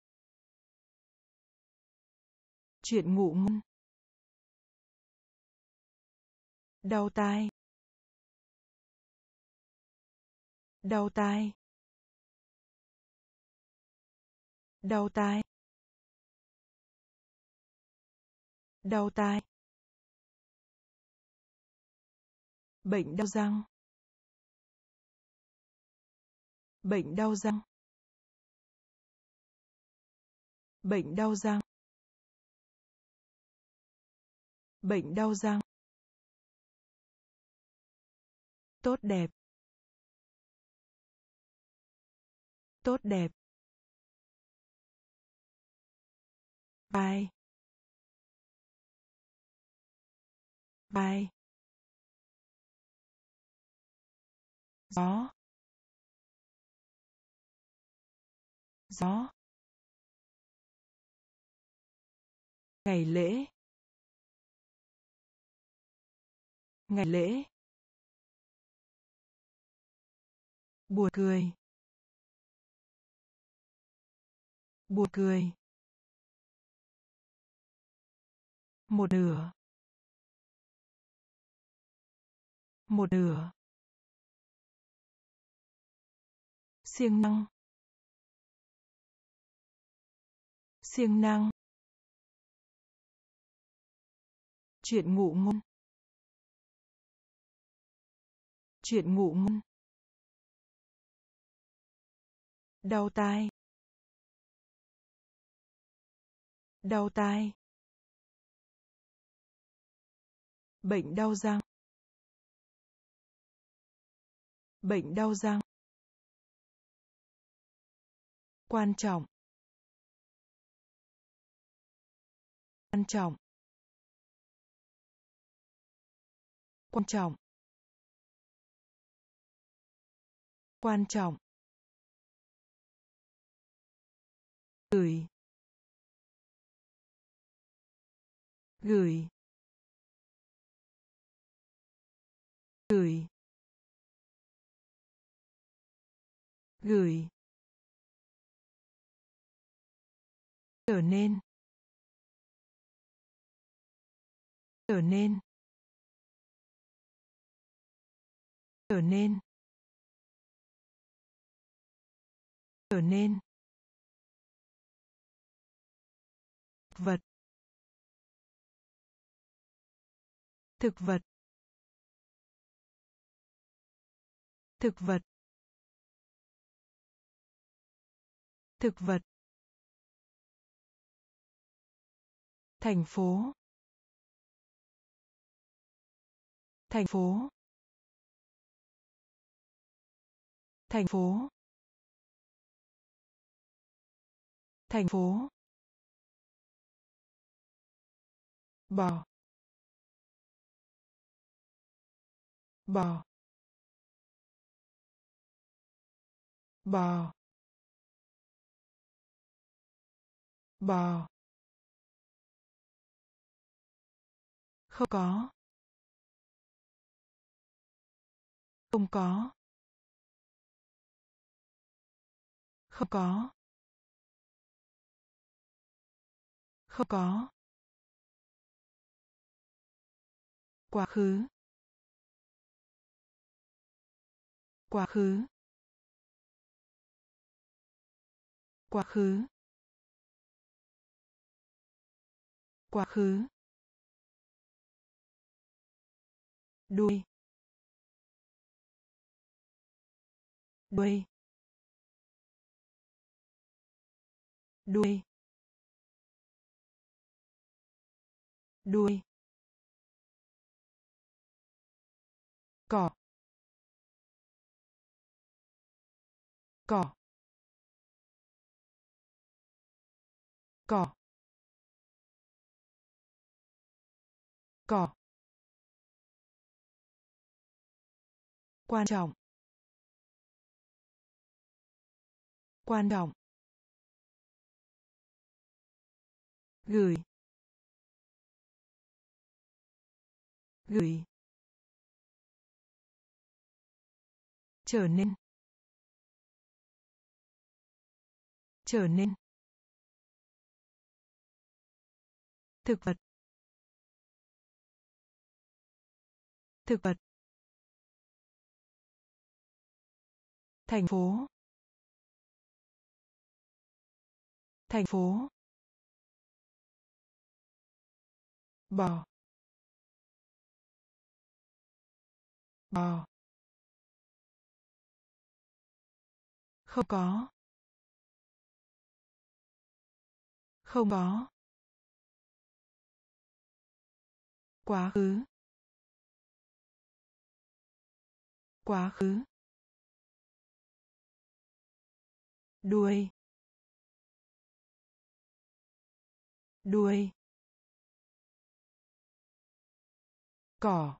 Chuyện ngụ ngôn. Đau tai. Đau tai. Đau tai. Đau tai. Bệnh đau răng. Bệnh đau răng. Bệnh đau răng. Bệnh đau răng. Tốt đẹp. Tốt đẹp. Vai. Vai. Gió. Gió. Ngày lễ. Ngày lễ. Buồn cười. Buồn cười. Một nửa. Một nửa. Siêng năng. Siêng năng. Chuyện ngụ ngôn. Chuyện ngụ ngôn. Đau tai. Đau tai. Bệnh đau răng. Bệnh đau răng. Quan trọng. Quan trọng. Quan trọng. Quan trọng. Gửi. Gửi. Gửi. Gửi. Trở nên. Trở nên. Trở nên. Trở nên. Vật. Thực vật. Thực vật. Thực vật. Thành phố. Thành phố. Thành phố. Thành phố. Bò. Bò. Bò. Bò. Không có. Không có. Không có. Không có. Quá khứ. Quá khứ. Quá khứ. Quá khứ. Đuôi. Đuôi. Đuôi. Đuôi. Cỏ. Cỏ. Cỏ. Cỏ. Quan trọng. Quan trọng. Gửi. Gửi. Trở nên. Trở nên. Thực vật. Thực vật. Thành phố. Thành phố. Bò. Bò. Không có. Không có. Quá khứ. Quá khứ. Đuôi. Đuôi. Cỏ.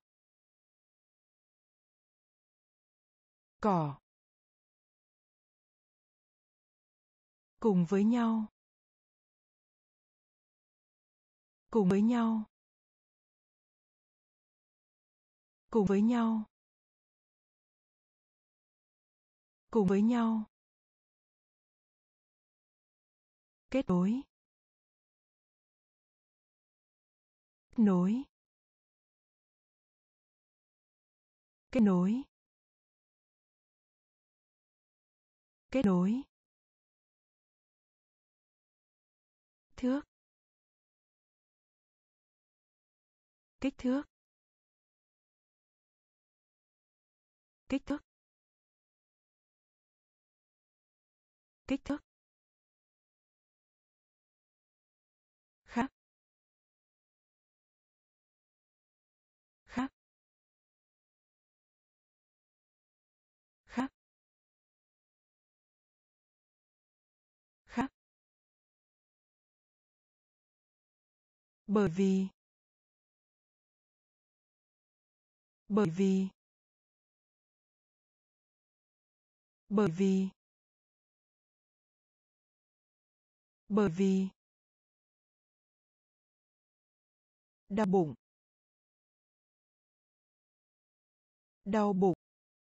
Cỏ. Cùng với nhau. Cùng với nhau. Cùng với nhau. Cùng với nhau. Kết nối. nối, kết nối, kết nối, thước, kích thước, kích thước, kích thước, khác, khác, khác, khác, bởi vì, bởi vì, bởi vì, bởi vì, đau bụng, đau bụng,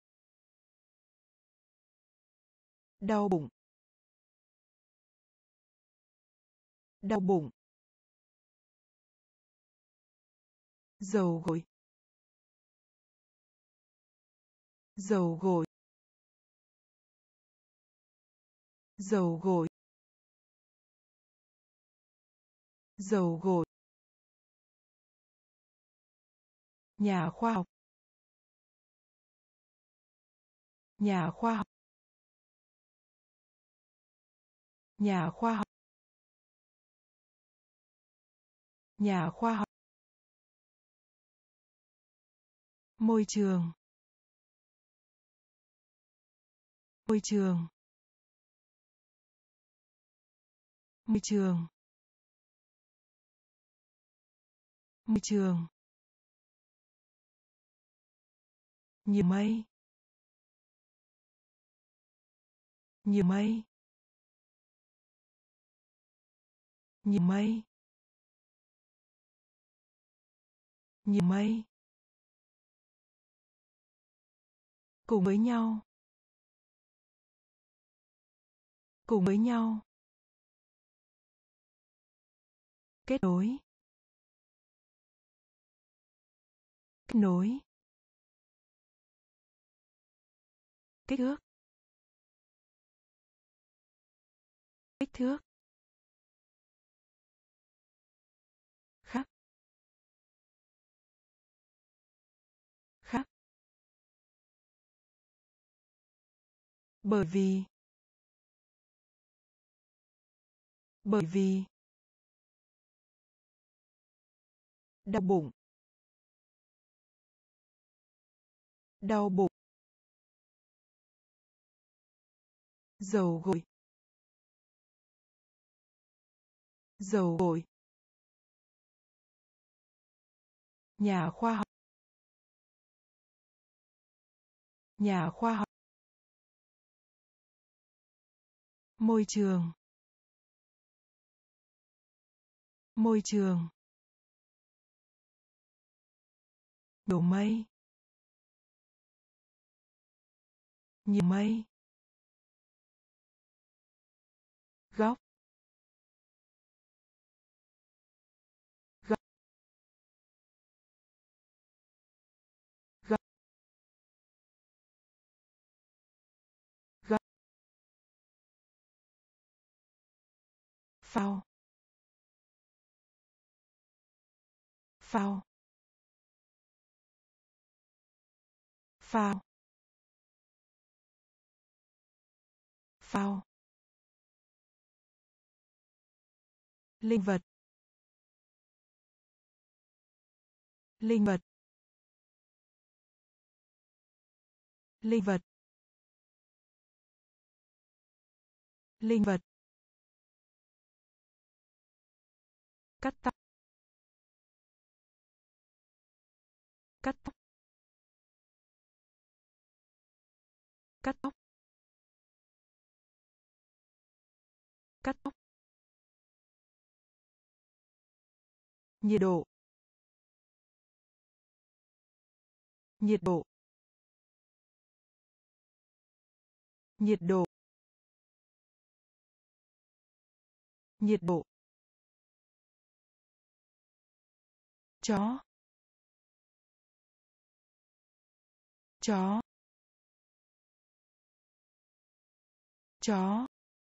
đau bụng, đau bụng, dầu gội, dầu gội, dầu gội, dầu gội, nhà khoa học, nhà khoa học, nhà khoa học, nhà khoa học, môi trường, môi trường, môi trường, môi trường, nhiều mây, nhiều mây, nhiều mây, nhiều mây, cùng với nhau, cùng với nhau, kết nối, kết nối, kích thước, kích thước, khác, khác, bởi vì, bởi vì, đau bụng, đau bụng, dầu gội, dầu gội, nhà khoa học, nhà khoa học, môi trường, môi trường, nhiều mây, nhiều mây, góc, góc, góc, góc, phao, phao, phao, phao, linh vật, linh vật, linh vật, linh vật, cắt tóc, cắt tóc, cắt tóc, cắt tóc, nhiệt độ, nhiệt độ, nhiệt độ, nhiệt độ, chó chó chó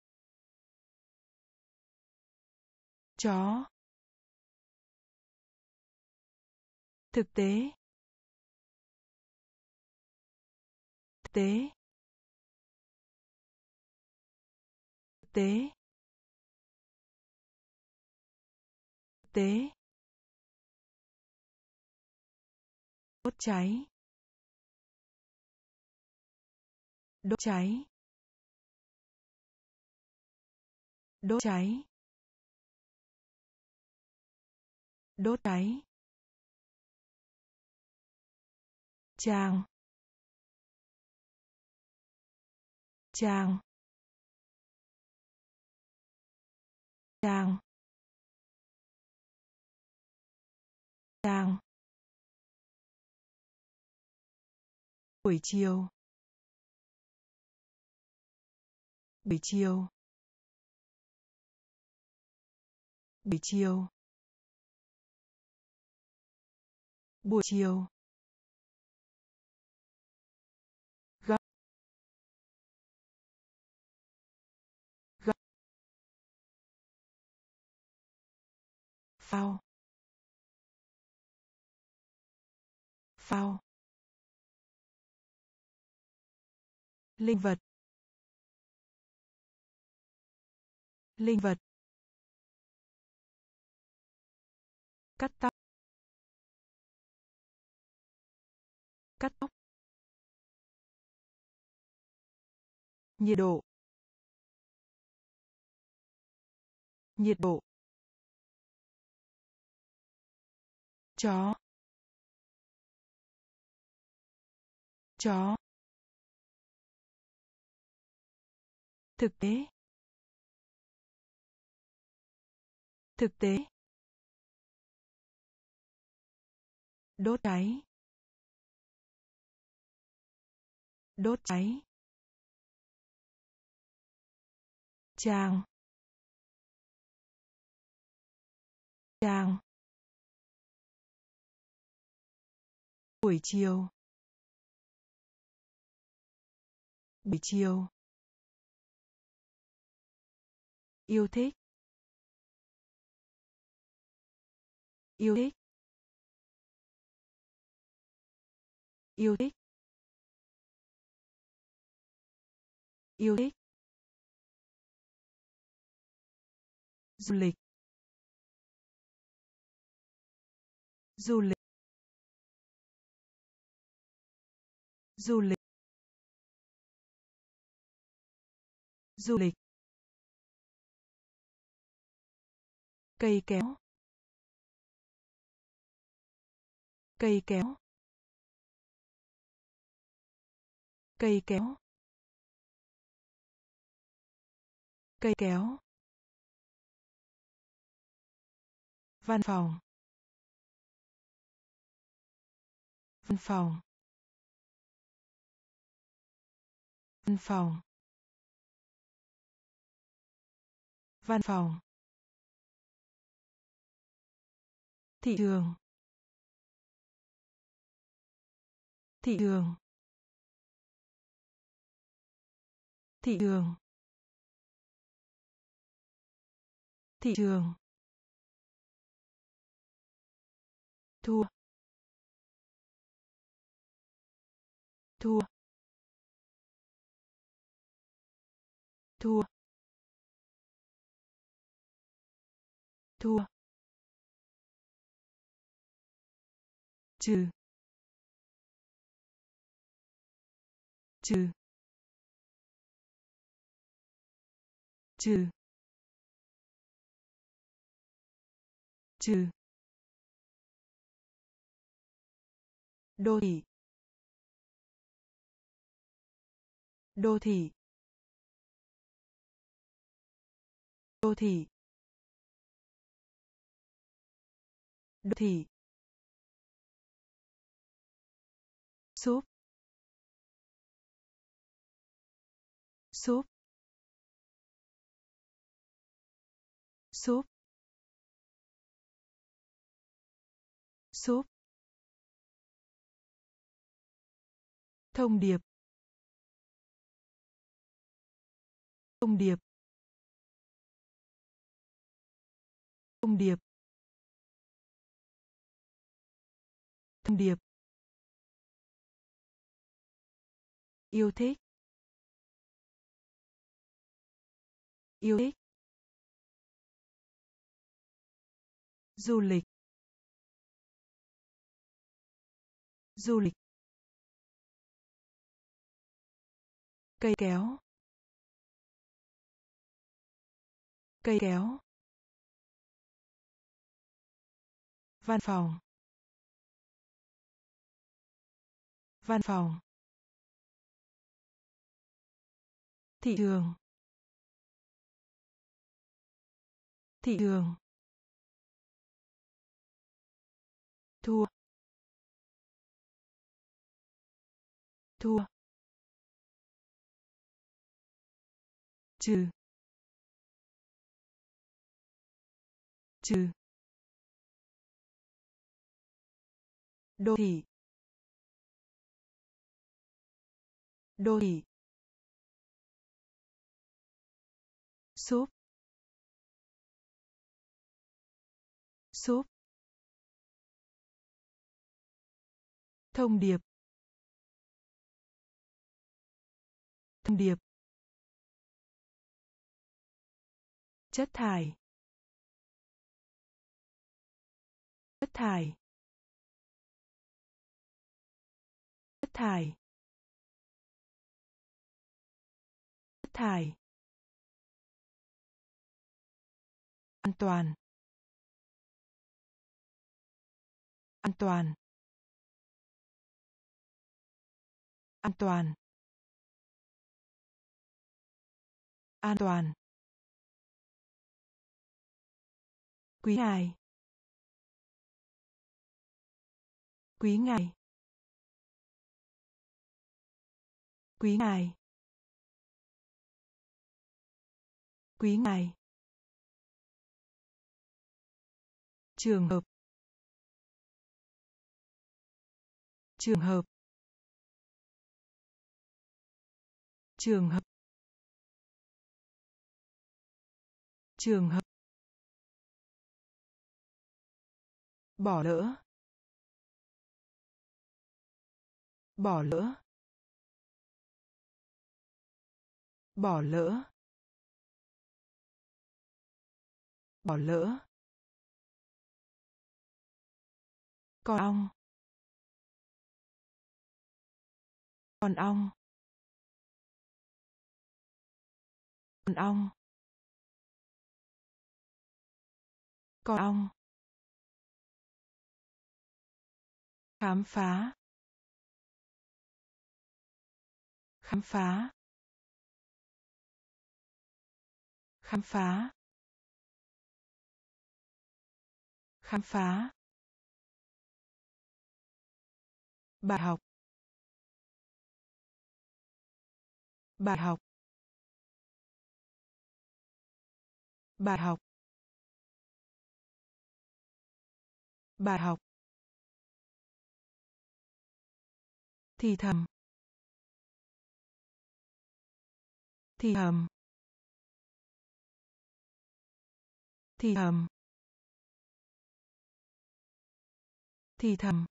chó thực tế thực tế thực tế thực tế đốt cháy đốt cháy đốt cháy đốt cháy trang trang trang trang buổi chiều buổi chiều buổi chiều buổi chiều gấp gấp phao phao linh vật linh vật cắt tóc cắt tóc nhiệt độ nhiệt độ chó chó thực tế thực tế đốt cháy đốt cháy trang trang buổi chiều buổi chiều yêu thích yêu thích yêu thích yêu thích du lịch du lịch du lịch du lịch cây kéo cây kéo cây kéo cây kéo văn phòng văn phòng văn phòng văn phòng thị trường thị trường thị trường thị trường thua thua thua thua trừ trừ trừ trừ đô thị đô thị đô thị đô thị súp súp súp súp, thông điệp, thông điệp, thông điệp, thông điệp, yêu thích, yêu thích, du lịch, du lịch, cây kéo, cây kéo, văn phòng, văn phòng, thị trường, thị trường, thua, thua, trừ, trừ, đô thị, đô thị, súp, súp, thông điệp, thông điệp, chất thải, chất thải, chất thải, chất thải, an toàn, an toàn, an toàn, an toàn, quý ngài, quý ngài, quý ngài, quý ngài, trường hợp, trường hợp, trường hợp, trường hợp, bỏ lỡ, bỏ lỡ, bỏ lỡ, bỏ lỡ, con ong, con ong, con ong, con ong, khám phá, khám phá, khám phá, khám phá, bài học, bài học, bài học, bài học, thì thầm, thì thầm, thì thầm, thì thầm,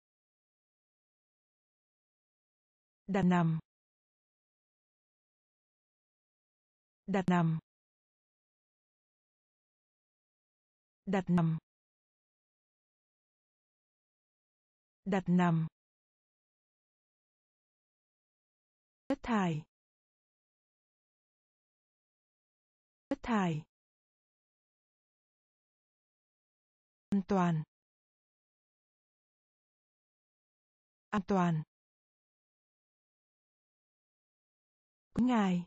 đặt nằm, đặt nằm, đặt nằm, đặt nằm, chất thải, chất thải, an toàn, an toàn, quý ngài,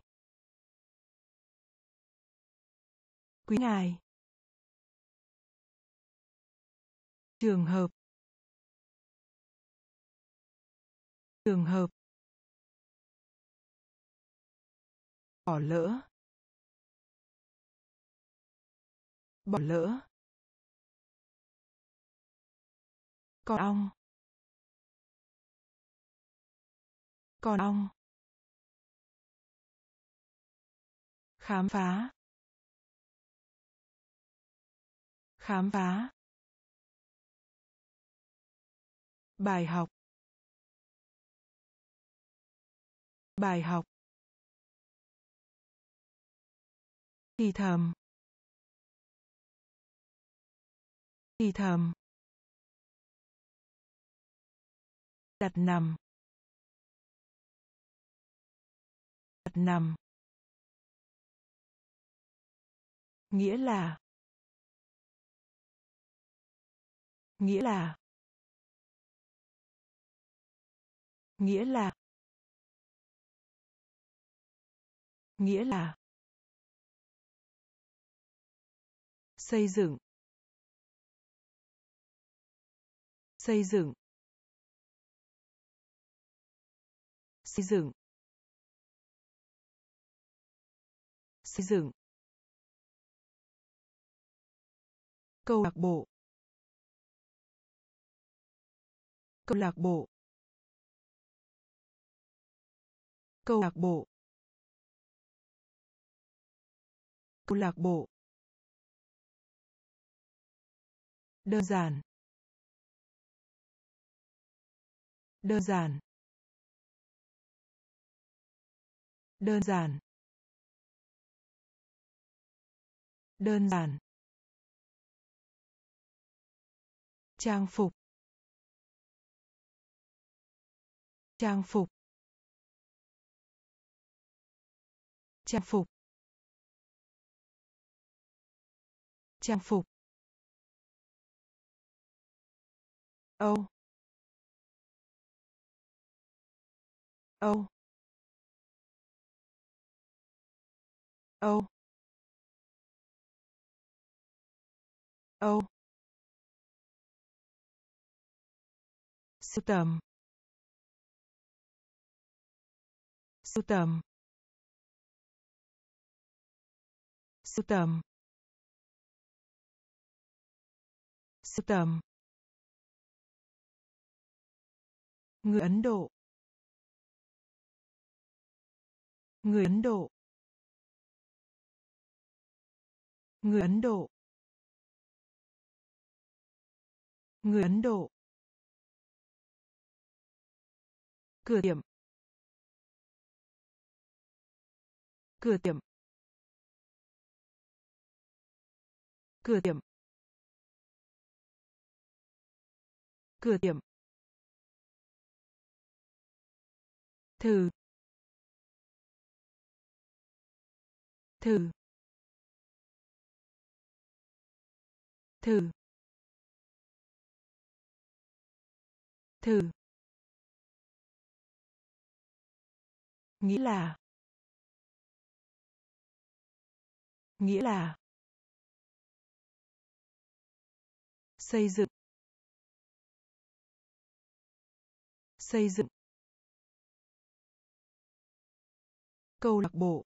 quý ngài, trường hợp, trường hợp, bỏ lỡ, bỏ lỡ, Con ong. Con ong. Khám phá. Khám phá. Bài học. Bài học. Thì thầm. Thì thầm. Đặt nằm. Đặt nằm. Nghĩa là. Nghĩa là. Nghĩa là. Nghĩa là. Xây dựng. Xây dựng. Xây dựng. Xây dựng. Câu lạc bộ. Câu lạc bộ. Câu lạc bộ. Câu lạc bộ. Đơn giản. Đơn giản. Đơn giản. Đơn giản. Trang phục. Trang phục. Trang phục. Trang phục. Âu. Âu. Âu. Âu. Sưu tầm. Sưu tầm. Sưu tầm. Sưu tầm. Người Ấn Độ. Người Ấn Độ. Người Ấn Độ. Người Ấn Độ. Cửa tiệm. Cửa tiệm. Cửa tiệm. Cửa tiệm. Thử. Thử. Thử. Thử. Nghĩa là. Nghĩa là. Xây dựng. Xây dựng. Câu lạc bộ.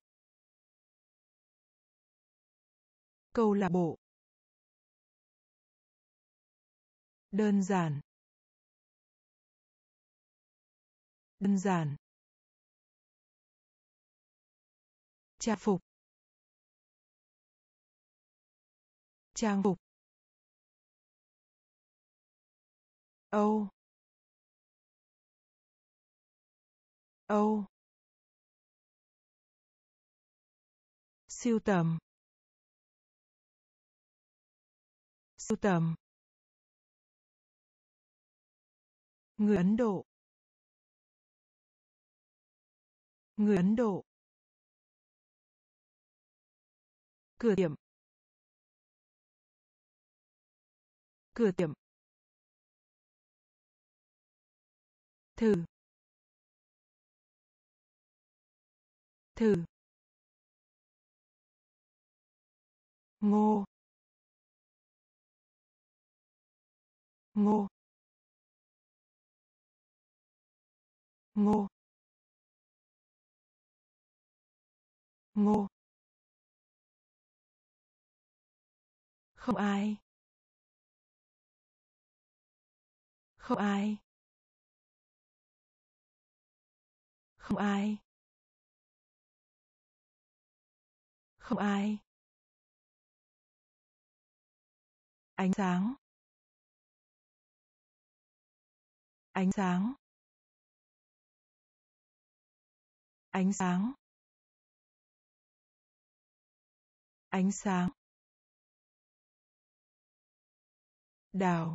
Câu lạc bộ. Đơn giản. Đơn giản. Trang phục. Trang phục. Âu. Âu. Sưu tầm. Sưu tầm. Người Ấn Độ. Người Ấn Độ. Cửa tiệm. Cửa tiệm. Thử. Thử. Ngô. Ngô. Ngô. Ngô. Không ai. Không ai. Không ai. Không ai. Ánh sáng. Ánh sáng. Ánh sáng. Ánh sáng. Đào.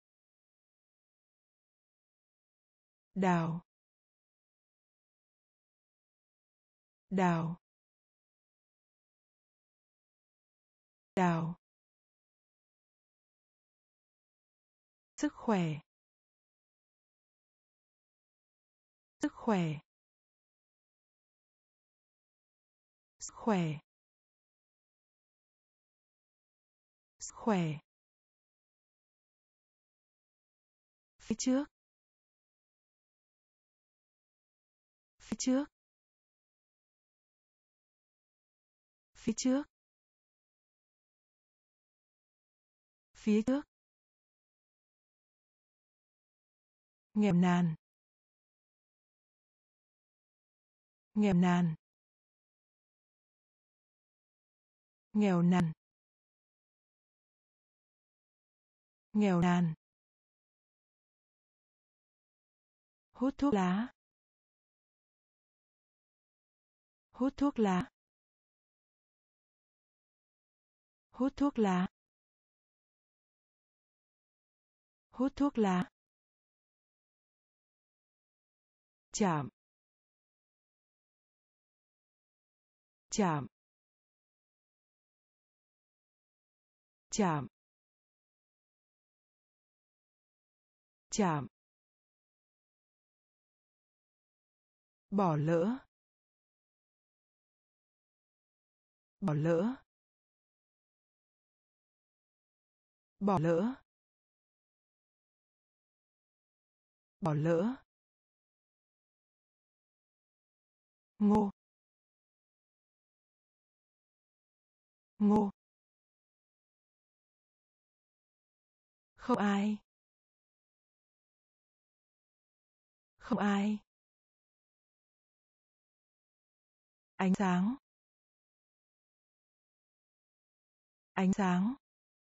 Đào. Đào. Đào. Sức khỏe. Sức khỏe. Sức khỏe. Sức khỏe. Phía trước. Phía trước. Phía trước. Phía trước. Nghèo nàn. Nghèo nàn. Nghèo nàn. Nghèo nàn. Hút thuốc lá. Hút thuốc lá. Hút thuốc lá. Hút thuốc lá. Chạm. Chạm. Chạm. Chạm. Bỏ lỡ. Bỏ lỡ. Bỏ lỡ. Bỏ lỡ. Ngô. Ngô. Không ai. Không ai. Ánh sáng. Ánh sáng.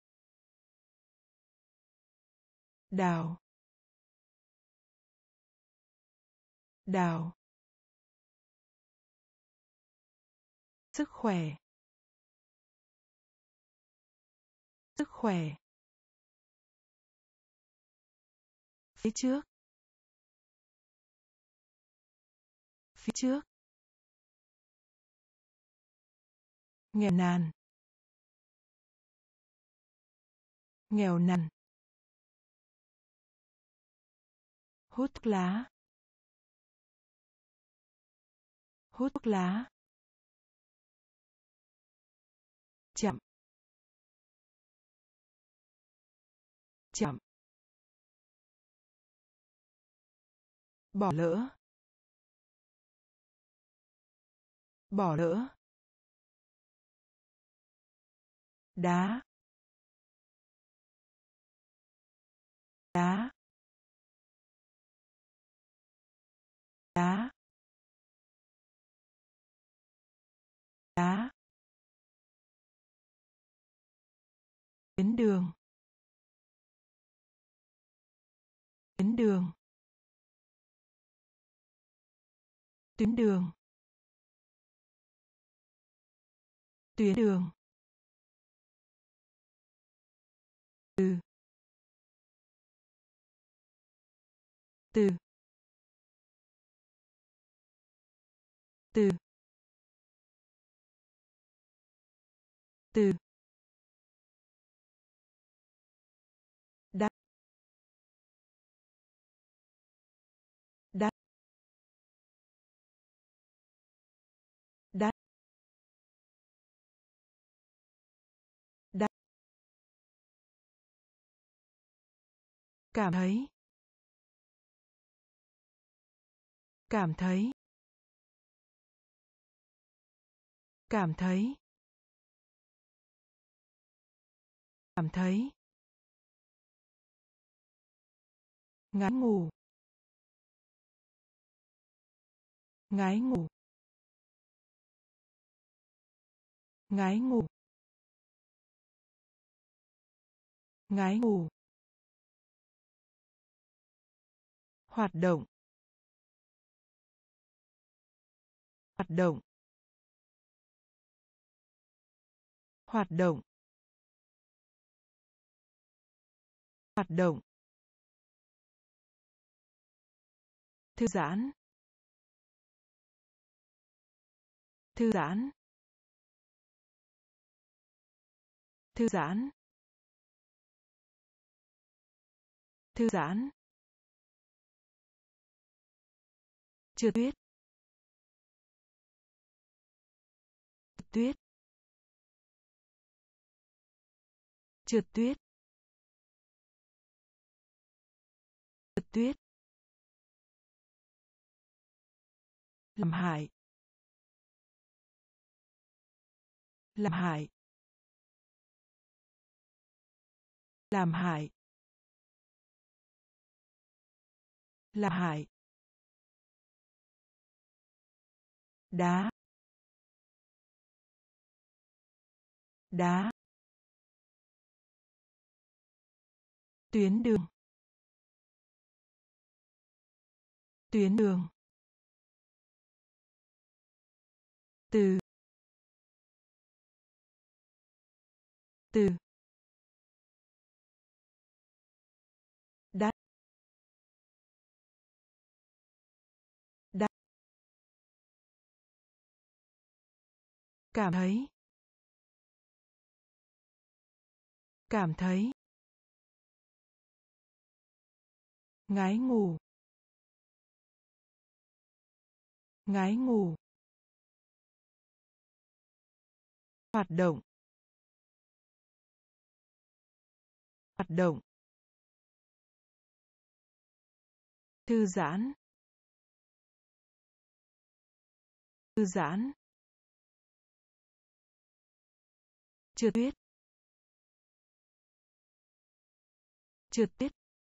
Đào. Đào. Sức khỏe. Sức khỏe. Phía trước. Phía trước. Nghèo nàn. Nghèo nàn. Hút thuốc lá. Hút thuốc lá. Chậm. Chậm. Bỏ lỡ. Bỏ lỡ. Đá. Đá. Đá. Đá. Tuyến đường. Tuyến đường. Tuyến đường. Tuyến đường. Từ. Từ. Từ. Từ. Đắt. Đắt. Đắt. Đắt. Cảm thấy. Cảm thấy. Cảm thấy. Cảm thấy. Ngái ngủ. Ngái ngủ. Ngái ngủ. Ngái ngủ. Hoạt động. Hoạt động. Hoạt động. Hoạt động. Thư giãn. Thư giãn. Thư giãn. Thư giãn. Trượt tuyết. Tuyết. Trượt tuyết. Trượt tuyết. Làm hại. Làm hại. Làm hại. Làm hại. Đá. Đá. Tuyến đường. Tuyến đường. Từ. Từ. Đắt. Đắt. Cảm thấy. Cảm thấy. Ngái ngủ. Ngái ngủ. Hoạt động. Hoạt động. Thư giãn. Thư giãn. Trượt tuyết. Trượt tuyết.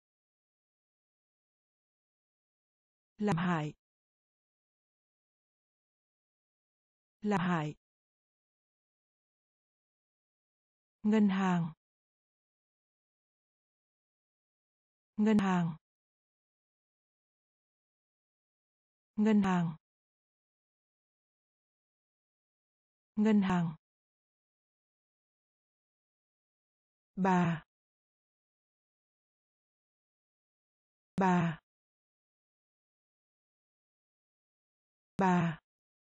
Làm hại. Làm hại. Ngân hàng. Ngân hàng. Ngân hàng. Ngân hàng. Bà. Bà. Bà.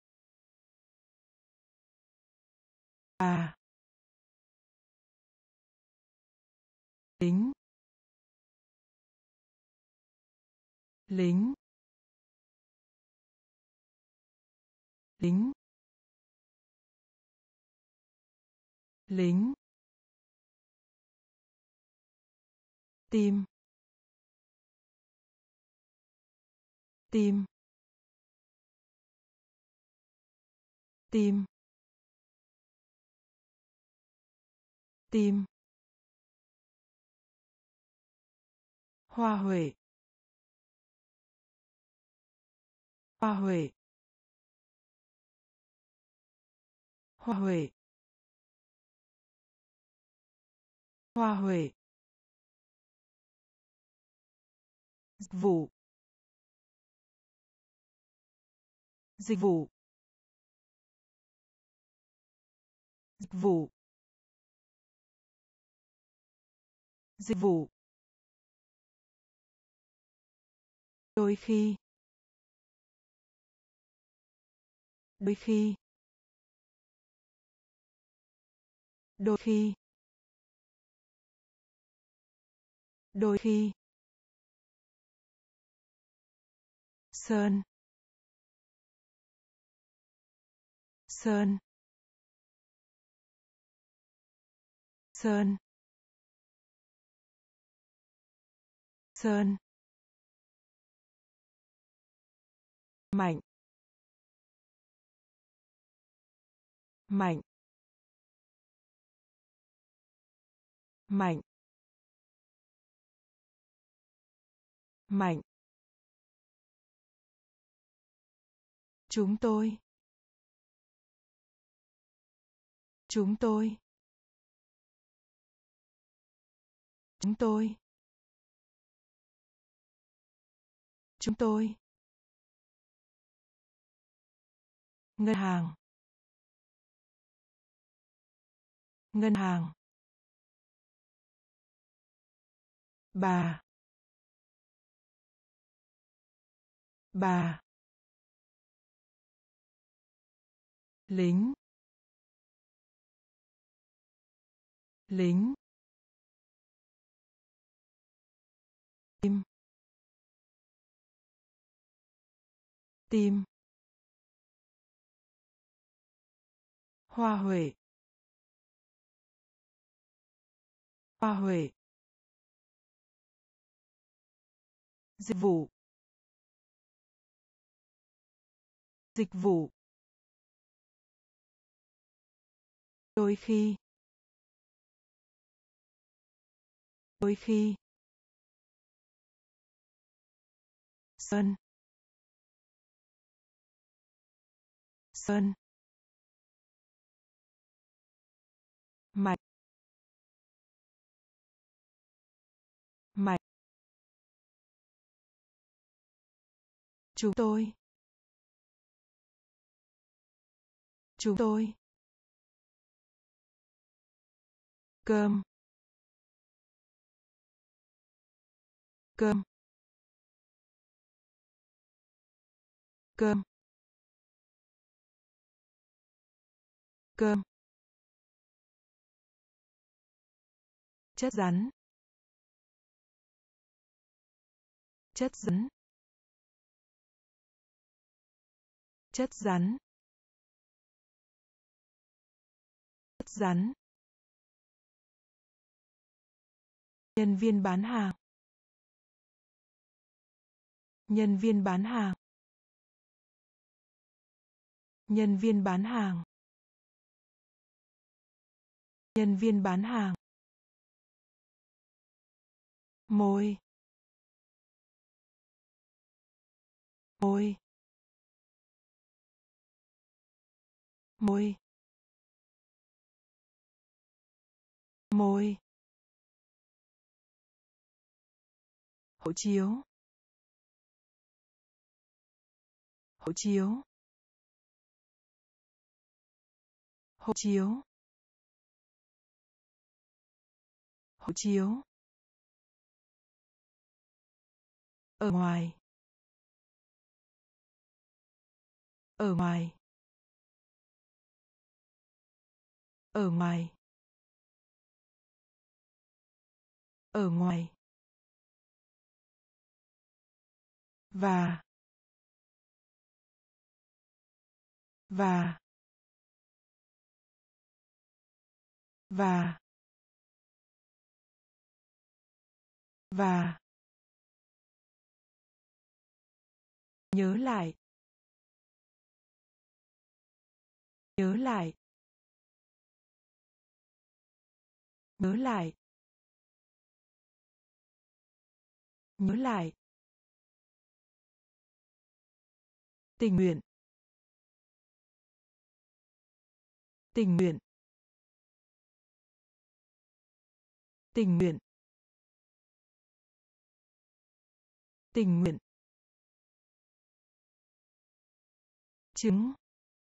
Bà. Lính. Lính. Lính. Lính. Tim. Tim. Tim. Tim. Hoa huệ. Hoa huệ. Hoa huệ. Hoa huệ. Dịch vụ. Dịch vụ. Dịch vụ. Dịch vụ. Đôi khi. Đôi khi. Đôi khi. Đôi khi. Sơn. Sơn. Sơn. Sơn. Mạnh. Mạnh. Mạnh. mạnh, chúng tôi, chúng tôi, chúng tôi, chúng tôi, ngân hàng, ngân hàng, bà, bà, lính, lính, tim, tim, hoa huệ, hoa huệ, dịch vụ, dịch vụ, đôi khi, đôi khi, sơn, sơn, mạch, mạch, chúng tôi, chúng tôi, cơm, cơm, cơm, cơm, chất rắn, chất rắn, chất rắn, chất rắn, nhân viên bán hàng, nhân viên bán hàng, nhân viên bán hàng, nhân viên bán hàng, môi, môi, môi, môi, hộ chiếu, hộ chiếu, hộ chiếu, hộ chiếu, ở ngoài, ở ngoài, ở ngoài, ở ngoài, và, và, và, và, nhớ lại, nhớ lại, nhớ lại, nhớ lại, tình nguyện, tình nguyện, tình nguyện, tình nguyện, trứng,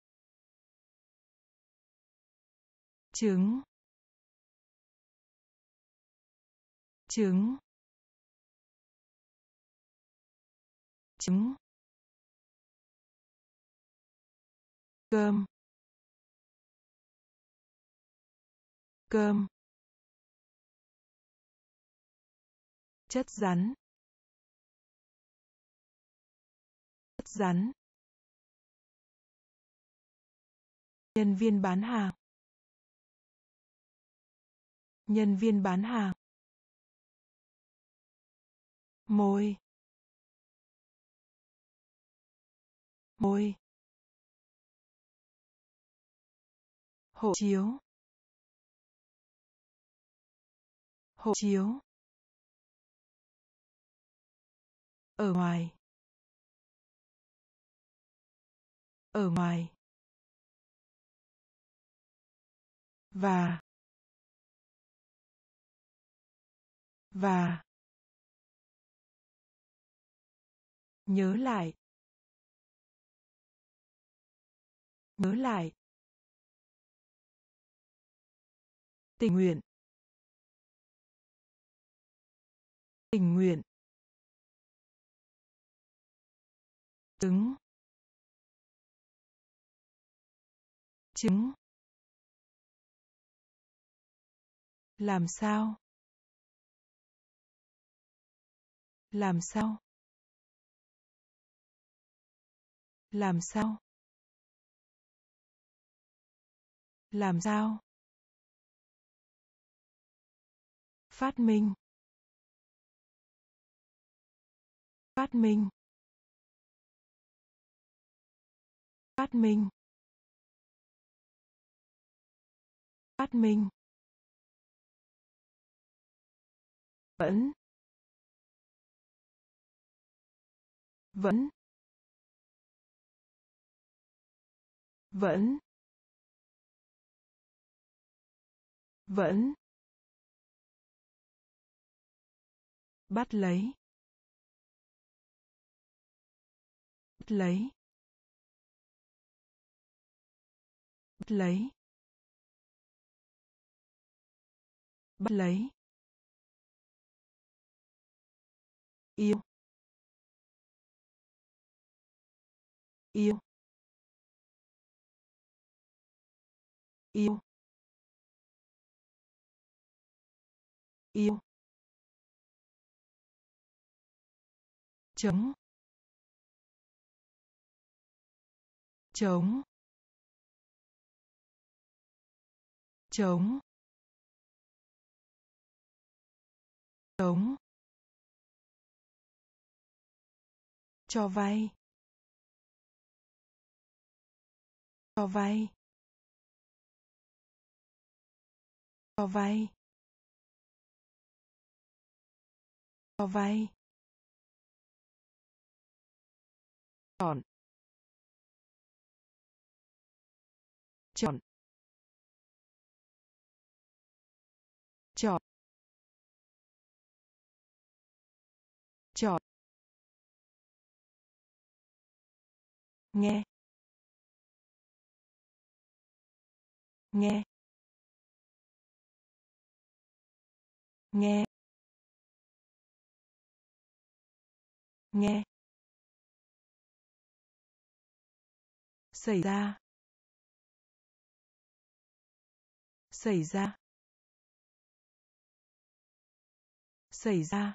trứng, trứng, trứng, cơm, cơm, chất rắn, chất rắn, nhân viên bán hàng, nhân viên bán hàng, môi, môi, hộ chiếu, hộ chiếu, Ở ngoài. Ở ngoài. Và. Và. Nhớ lại. Nhớ lại. Tình nguyện. Tình nguyện. Trứng. Trứng. Làm sao? Làm sao? Làm sao? Làm sao? Phát minh. Phát minh. Phát minh. Phát minh. Vẫn. Vẫn. Vẫn. Vẫn. Bắt lấy. Bắt lấy. Bắt lấy. Bắt lấy. Yêu. Yêu. Yêu. Yêu. Chống. Chống. Chống. Chống. Cho vay. Cho vay. Cho vay. Cho vay. Chọn. Chọn. Chọn. Chọn. Nghe. Nghe. Nghe. Nghe. Xảy ra. Xảy ra. Xảy ra.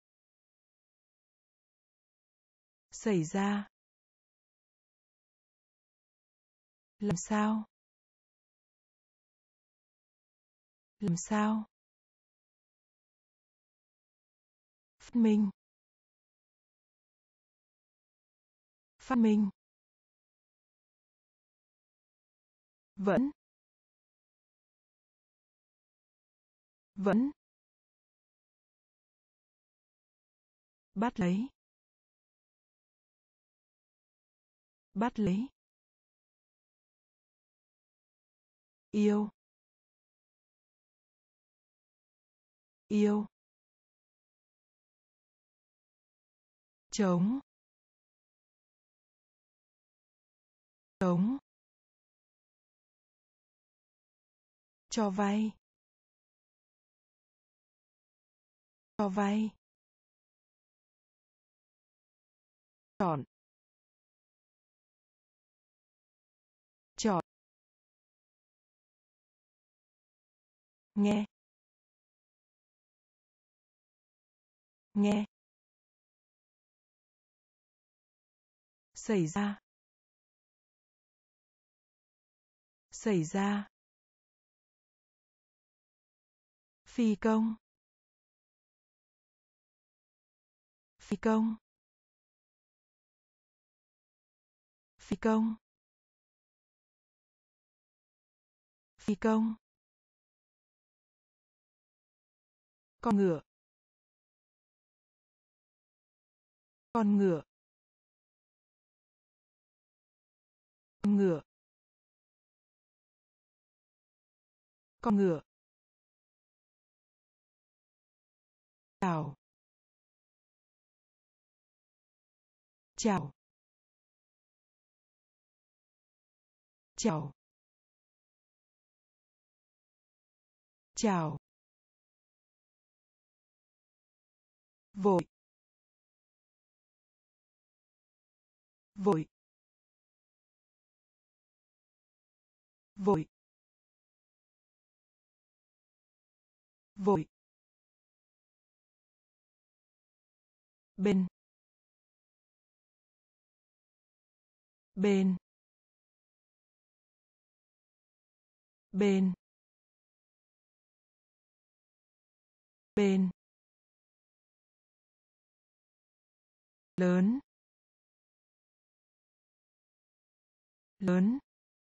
Xảy ra. Làm sao? Làm sao? Phát minh. Phát minh. Vẫn. Vẫn. Bắt lấy. Bắt lấy. Yêu. Yêu. Chống. Chống. Cho vay. Cho vay. Chọn. Chọn. Nghe. Nghe. Xảy ra. Xảy ra. Phi công. Phi công. Phi công. Phi công. Con ngựa. Con ngựa. Con ngựa. Con ngựa. Chào. Chào. Chào. Chào. Vội. Vội. Vội. Vội. Bên. Bên. Bên. Bên. Lớn. Lớn.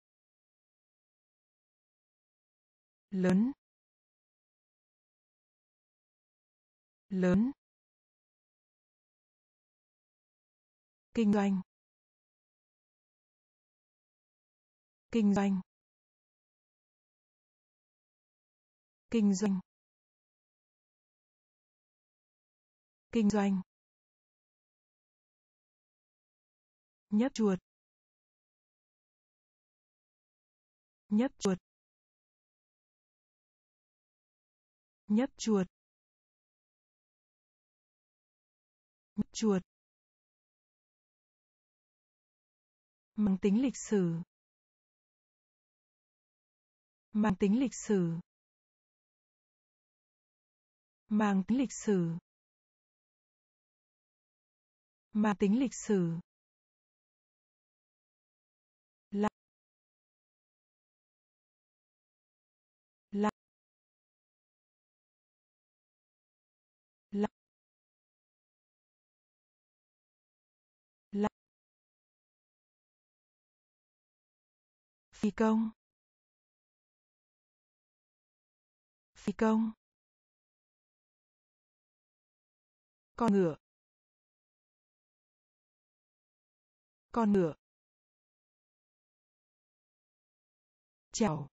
Lớn. Lớn. Kinh doanh. Kinh doanh. Kinh doanh. Kinh doanh. Nhấp chuột. Nhấp chuột. Nhấp chuột. Nhấp chuột. Mang tính lịch sử. Mang tính lịch sử. Mang tính lịch sử. Mang tính lịch sử. Là. Là. Là. Là. Phi công. Phi công. Con ngựa. Con ngựa. Chào.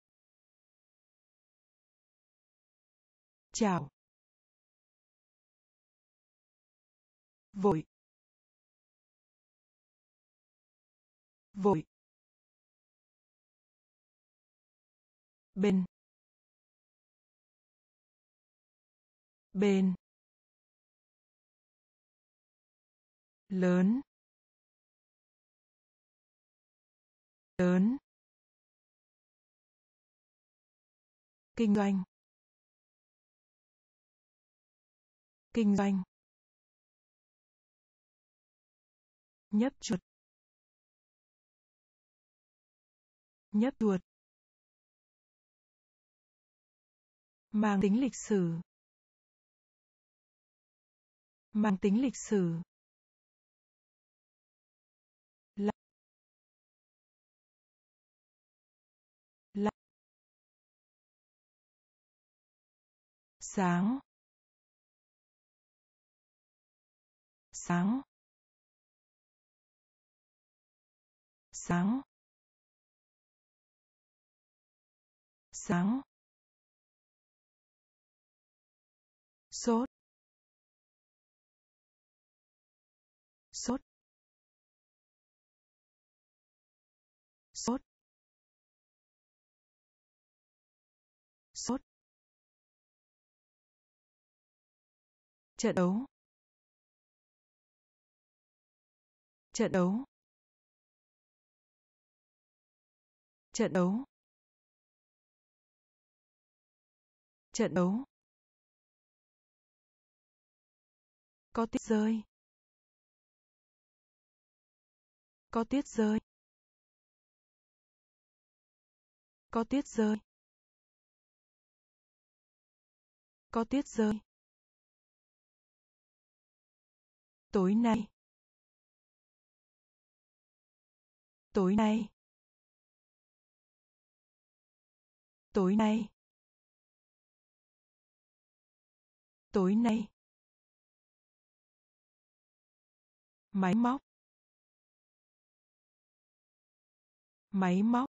Chào. Vội. Vội. Bên. Bên. Lớn. Lớn. Kinh doanh. Kinh doanh. Nhấp chuột. Nhấp chuột. Mang tính lịch sử. Mang tính lịch sử. Là. Là. Sáng. Sáng. Sáng. Sáng. Sốt. Sốt. Sốt. Sốt. Trận đấu. Trận đấu. Trận đấu. Trận đấu. Có tuyết rơi. Có tuyết rơi. Có tuyết rơi. Có tuyết rơi. Tối nay. Tối nay. Tối nay. Tối nay. Máy móc. Máy móc.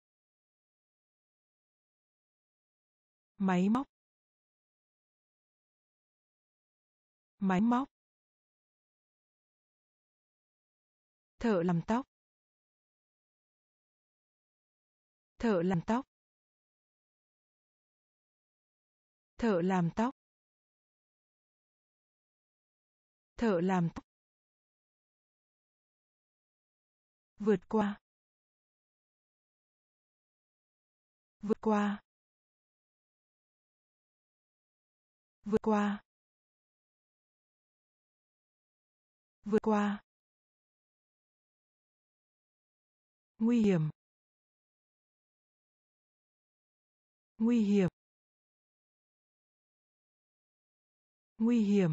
Máy móc. Máy móc. Thợ làm tóc. Thợ làm tóc. Thợ làm tóc. Thợ làm tóc. Vượt qua. Vượt qua. Vượt qua. Vượt qua. Nguy hiểm. Nguy hiểm. Nguy hiểm.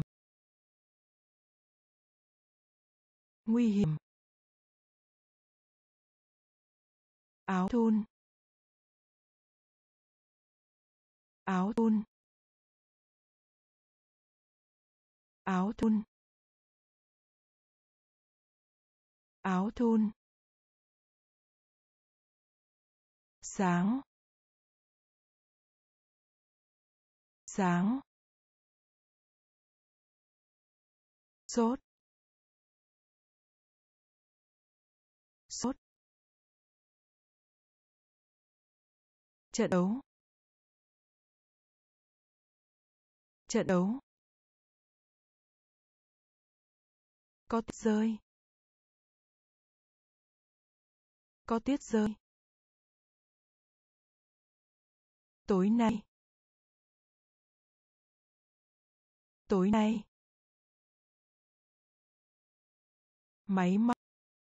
Nguy hiểm. Áo thun. Áo thun. Áo thun. Áo thun. Sáng. Sáng. Sốt. Sốt. Trận đấu. Trận đấu. Có tuyết rơi. Có tuyết rơi. Tối nay. Tối nay. Máy móc.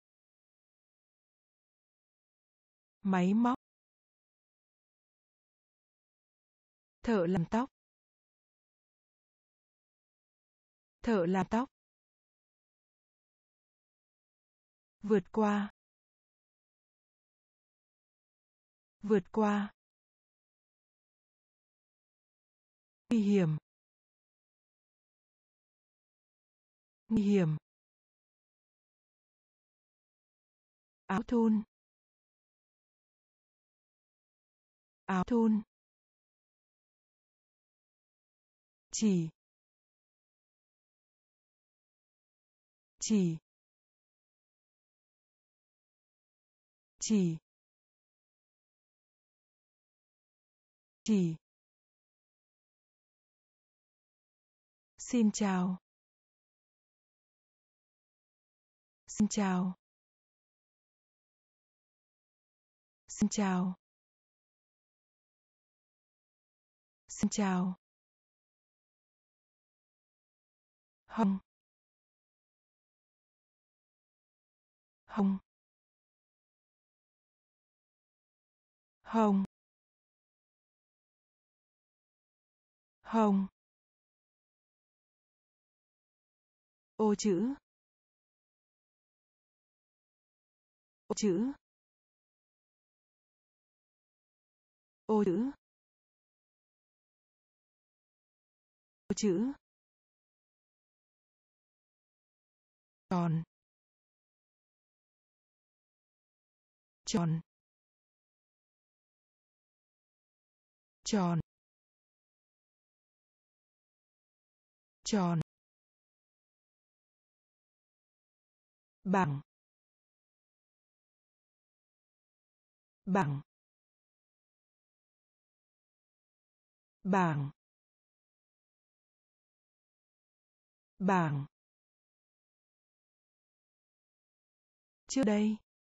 Máy móc. Thợ làm tóc. Thợ làm tóc. Vượt qua. Vượt qua. Nguy hiểm. Nguy hiểm. Áo thun. Áo thun. Chỉ. Chỉ. Chỉ. Chỉ. Xin chào. Xin chào. Xin chào. Xin chào. Hồng. Hồng. Hồng. Hồng. Ô chữ. Ô chữ. Ô chữ. Ô chữ. Tròn. Tròn. Tròn. Tròn. Bằng. Bằng. Bảng. Bảng. Trước đây.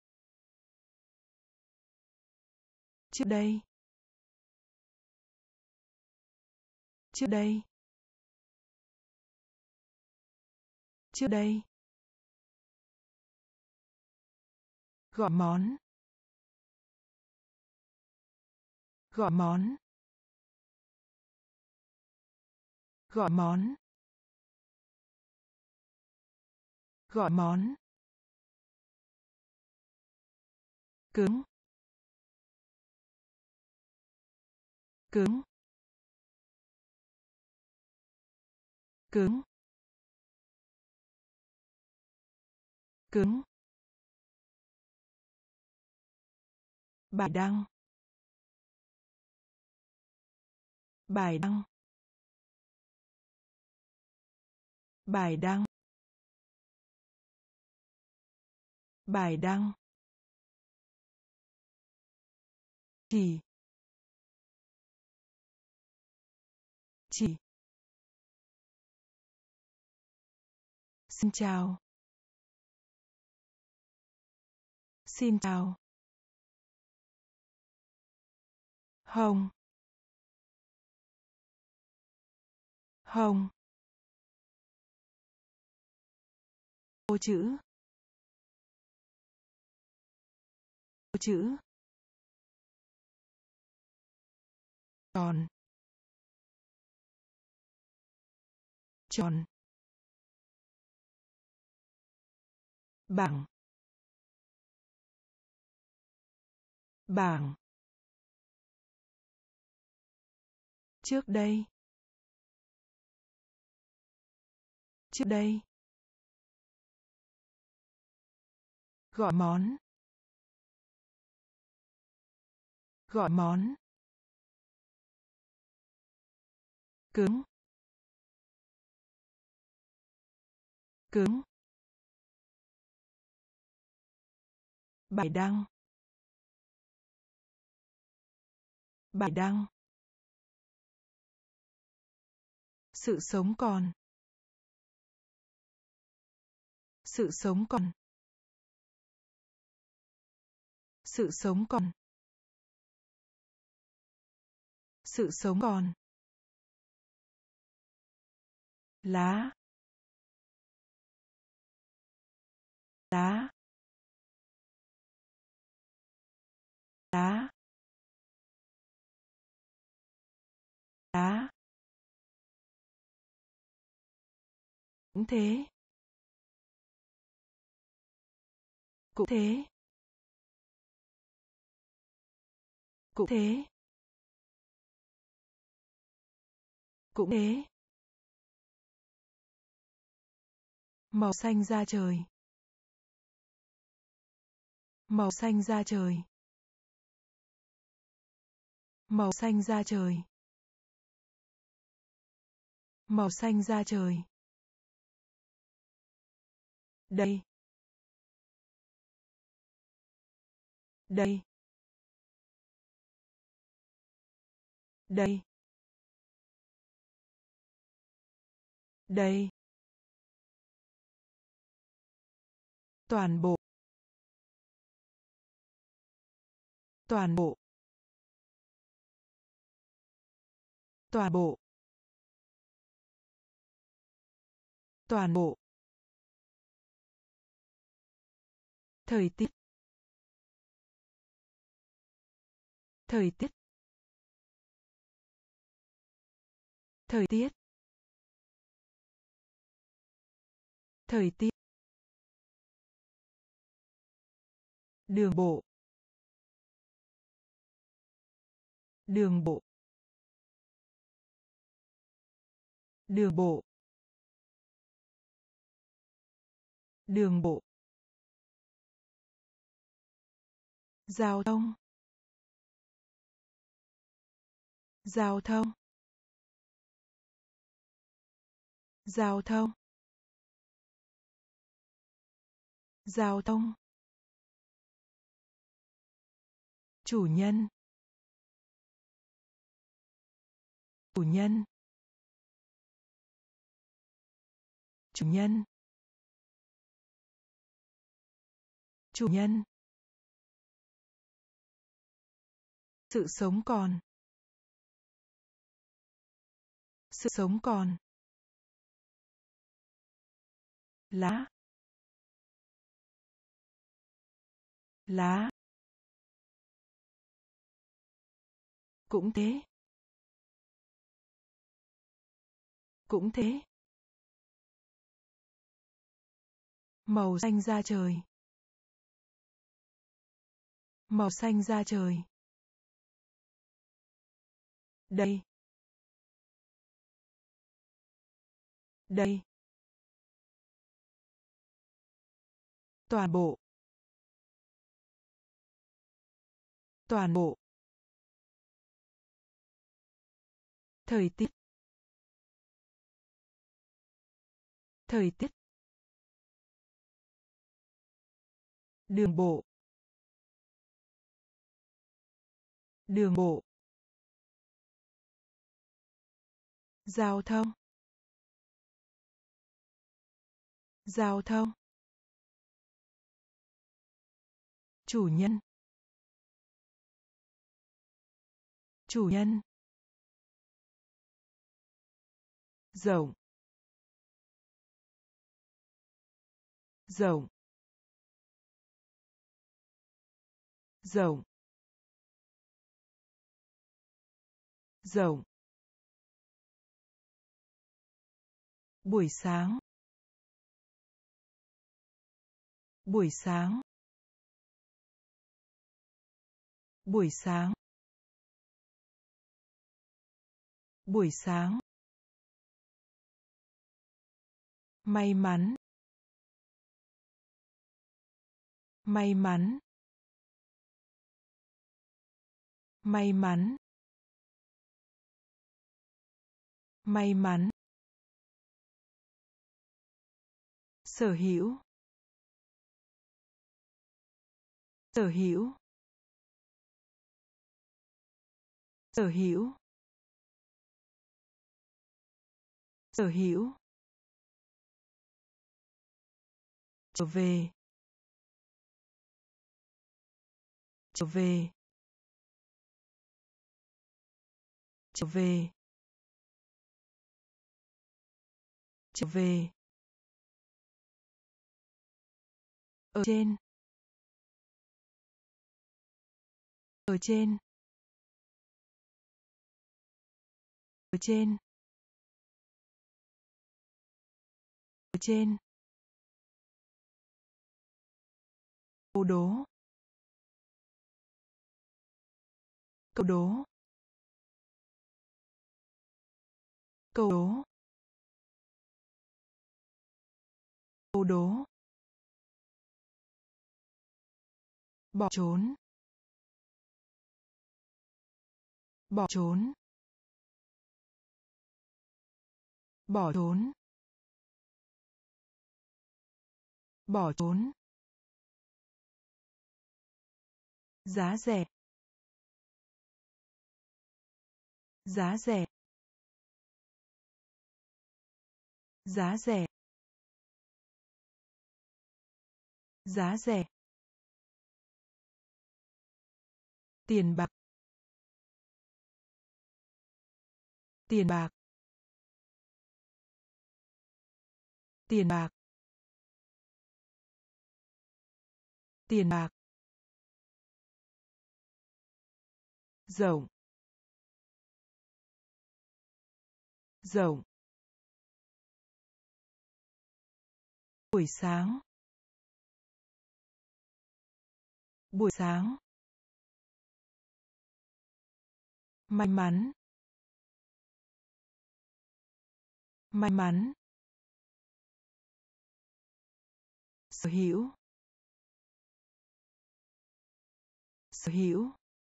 Trước đây. Trước đây. Trước đây. Gọi món. Gọi món. Gọi món. Gọi món. Cứng. Cứng. Cứng. Cứng. Bài đăng. Bài đăng. Bài đăng. Bài đăng. Chỉ. Chỉ. Xin chào. Xin chào. Hồng. Hồng. Ô chữ. Ô chữ. Tròn. Tròn. Bảng. Bảng. Trước đây. Trước đây. Gọi món. Gọi món. Cứng. Cứng. Bài đăng. Bài đăng. Sự sống còn. Sự sống còn. Sự sống còn. Sự sống còn. Lá. Lá. Lá. Lá. Cũng thế. Cũng thế. Cũng thế. Cũng thế. Màu xanh da trời. Màu xanh da trời. Màu xanh da trời. Màu xanh da trời. Đây. Đây. Đây. Đây. Toàn bộ. Toàn bộ. Toàn bộ. Toàn bộ. Thời tiết. Thời tiết. Thời tiết. Thời tiết. Đường bộ. Đường bộ. Đường bộ. Đường bộ. Giao thông. Giao thông. Giao thông. Giao thông. Chủ nhân. Chủ nhân. Chủ nhân. Chủ nhân. Sự sống còn. Sự sống còn. Lá. Lá. Cũng thế. Cũng thế. Màu xanh da trời. Màu xanh da trời. Đây. Đây. Toàn bộ. Toàn bộ. Thời tiết. Thời tiết. Đường bộ. Đường bộ. Giao thông. Giao thông. Chủ nhân. Chủ nhân. Rộng. Rộng. Rộng. Rộng. Buổi sáng. Buổi sáng. Buổi sáng. Buổi sáng. May mắn. May mắn. May mắn. May mắn. Sở hữu. Sở hữu. Sở hữu. Sở hữu. Trở về. Trở về. Trở về. Trở về. Ở trên. Ở trên. Ở trên. Ở trên. Câu đố. Câu đố. Câu đố. Câu đố. Bỏ trốn. Bỏ trốn. Bỏ trốn. Bỏ trốn. Giá rẻ. Giá rẻ. Giá rẻ. Giá rẻ. Tiền bạc. Tiền bạc. Tiền bạc. Tiền bạc. Rộng. Rộng. Buổi sáng. Buổi sáng. May mắn. May mắn. Sở hữu. Sở hữu.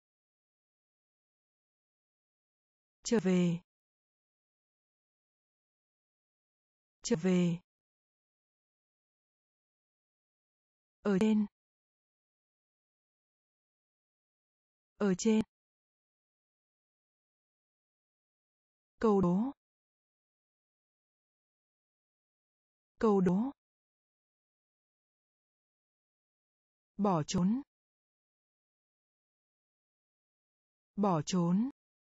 Trở về. Trở về. Ở trên. Ở trên. Câu đố. Câu đố. Bỏ trốn. Bỏ trốn.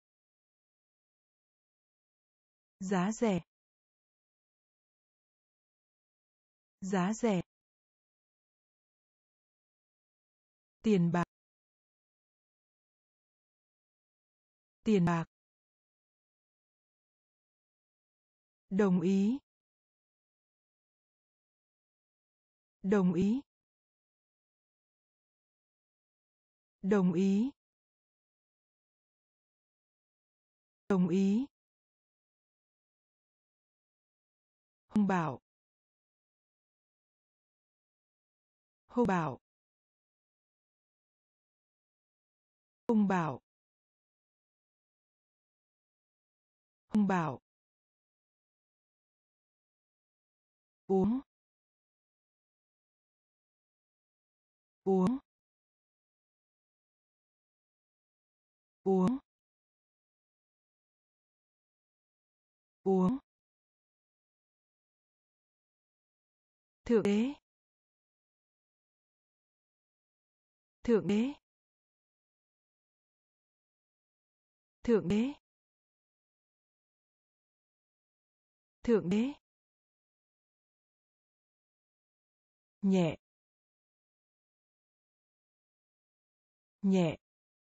Giá rẻ. Giá rẻ. Tiền bạc. Tiền bạc. Đồng ý. Đồng ý. Đồng ý. Đồng ý. Hung bạo. hung bạo, hung bạo, hung bạo, uống, uống, uống, uống, thượng đế, thượng đế, thượng đế, thượng đế, nhẹ, nhẹ,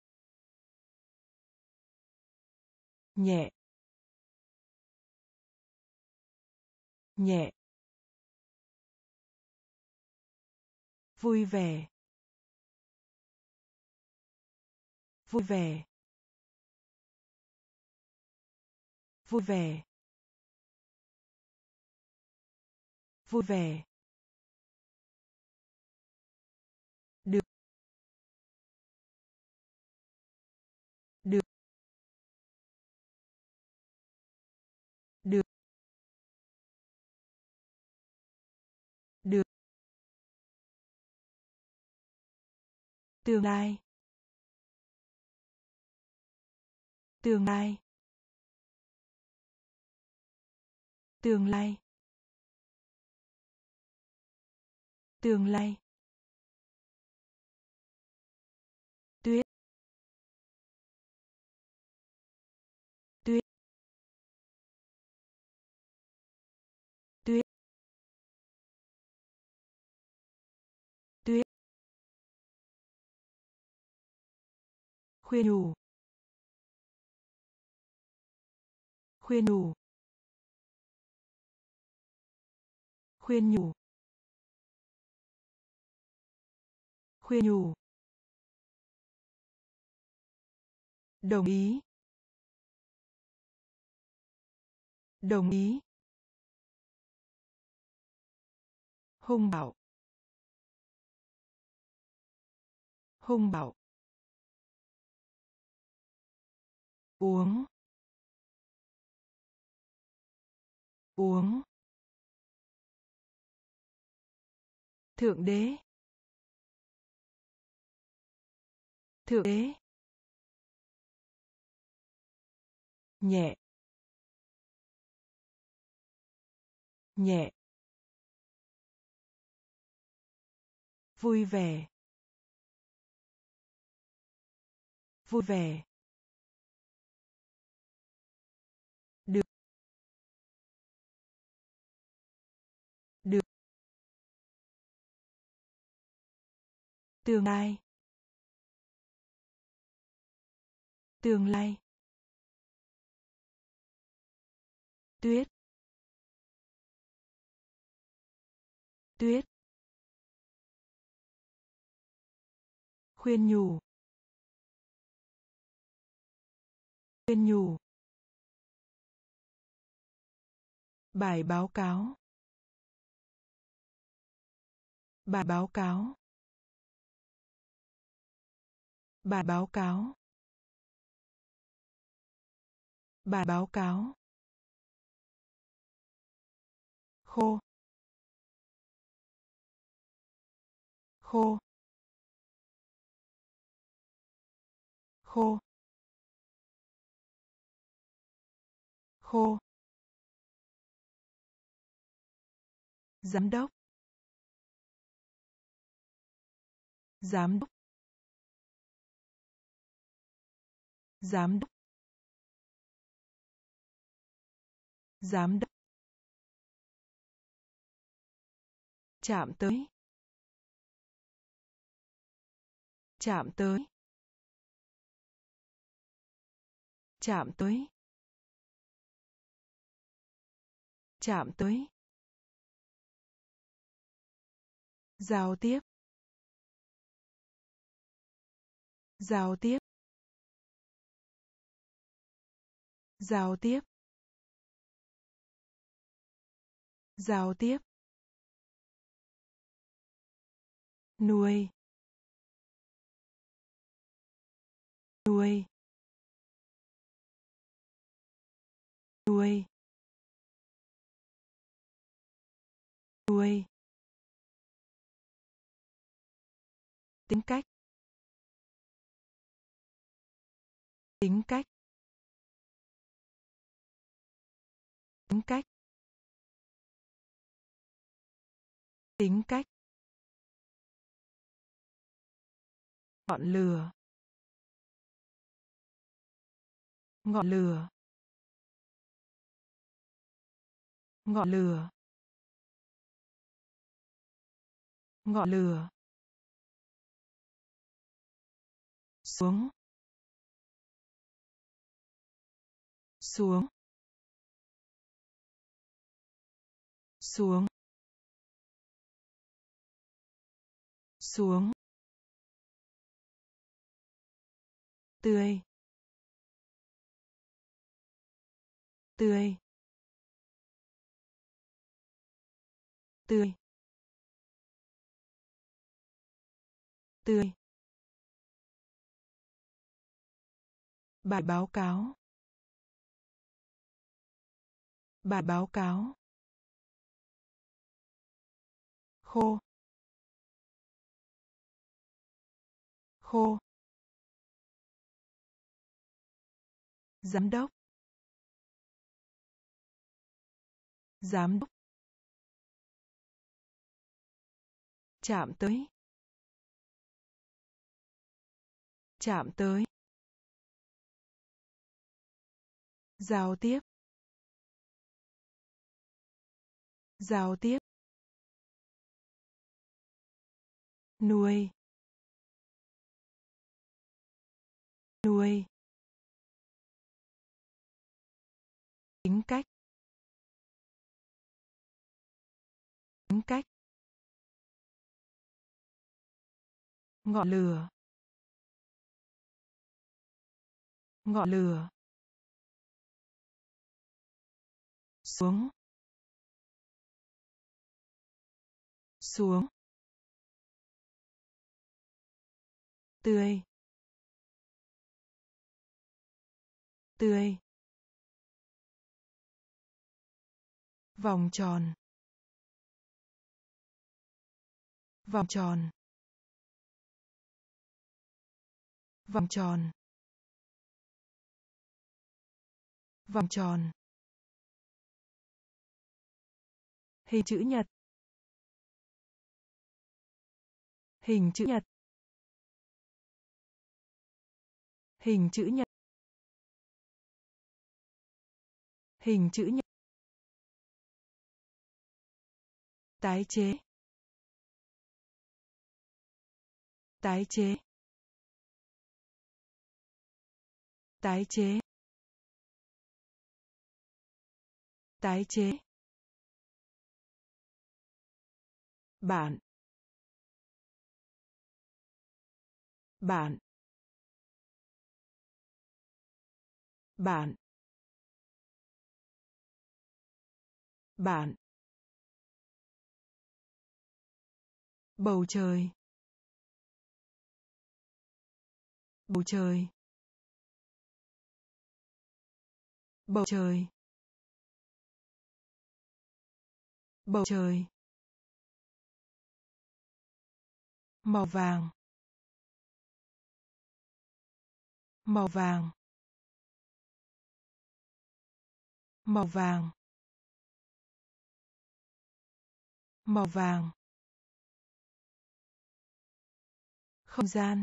nhẹ, nhẹ, vui vẻ, vui vẻ, vui vẻ, vui vẻ, được, được, được, được, tương lai, tương lai, tương lai, tương lai, tuyết, tuyết, tuyết, tuyết, khuyên nhủ, khuyên nhủ, khuyên nhủ, khuyên nhủ, đồng ý, đồng ý, hung bạo, hung bạo, uống, uống, thượng đế, thượng đế, nhẹ, nhẹ, vui vẻ, vui vẻ, được, được, tương lai, tương lai, tuyết, tuyết, khuyên nhủ, khuyên nhủ, bài báo cáo, bài báo cáo, bài báo cáo, bài báo cáo, khô, khô, khô, khô, giám đốc, giám đốc, giám đốc, giám đốc, chạm tới, chạm tới, chạm tới, chạm tới, giao tiếp, giao tiếp, giao tiếp, giao tiếp, nuôi nuôi nuôi nuôi tính cách tính cách tính cách tính cách ngọn lửa ngọn lửa ngọn lửa ngọn lửa xuống xuống xuống xuống tươi tươi tươi tươi bài báo cáo bài báo cáo khô khô giám đốc giám đốc chạm tới chạm tới giao tiếp giao tiếp nuôi nuôi tính cách tính cách ngọn lửa ngọn lửa xuống xuống tươi tươi vòng tròn vòng tròn vòng tròn vòng tròn hình chữ nhật hình chữ nhật hình chữ nhật hình chữ nhật tái chế tái chế tái chế tái chế bạn bạn bạn bạn bầu trời bầu trời bầu trời bầu trời màu vàng màu vàng màu vàng màu vàng không gian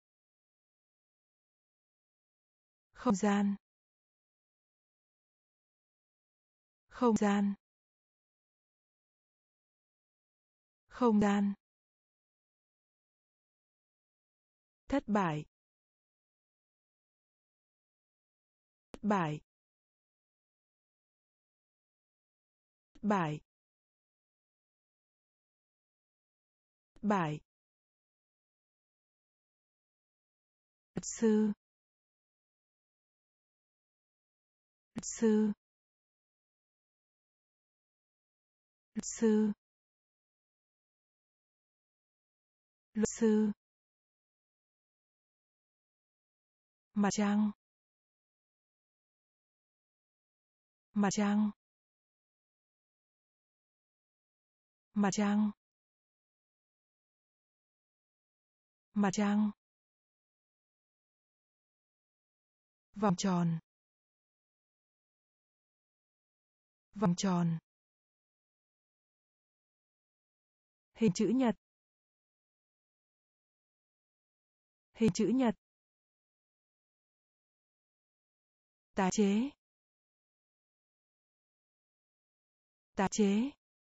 không gian không gian không gian thất bại thất bại thất bại thất bại luật sư luật sư luật sư Luật sư. Mặt trăng. Mặt trăng. Mặt trăng. Mặt trăng. Vòng tròn. Vòng tròn. Hình chữ nhật. Hình chữ nhật. Tái chế. Tái chế.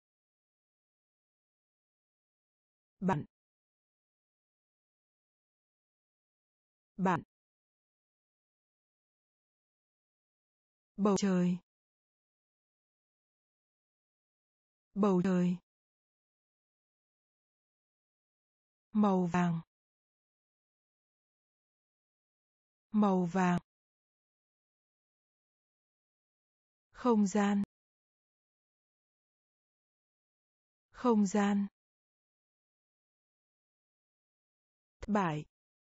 Bạn. Bạn. Bầu trời. Bầu trời. Màu vàng. Màu vàng. Không gian. Không gian. Thất bại.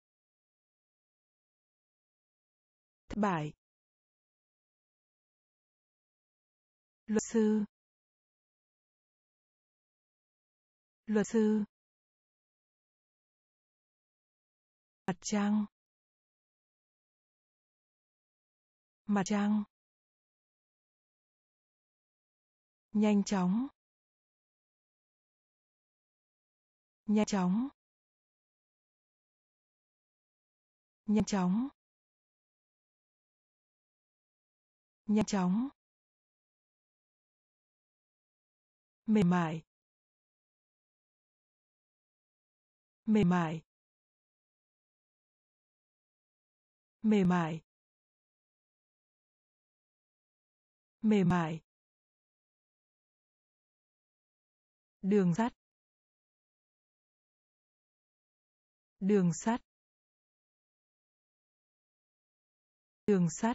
Thất bại. Luật sư. Luật sư. Mặt trăng. Mặt trăng. Nhanh chóng. Nhanh chóng. Nhanh chóng. Nhanh chóng. Mềm mại. Mềm mại. Mềm mại. Mềm mại. Đường sắt. Đường sắt. Đường sắt.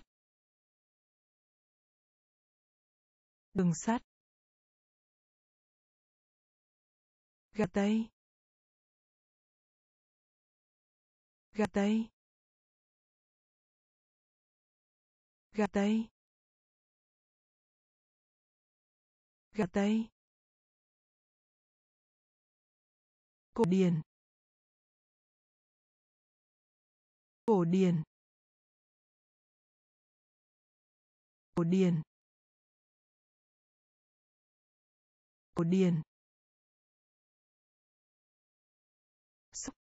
Đường sắt. Gà tây. Gà tây. Gà tây. Gà tây. Cổ điển. Cổ điển. Cổ điển. Cổ điển. Xúc.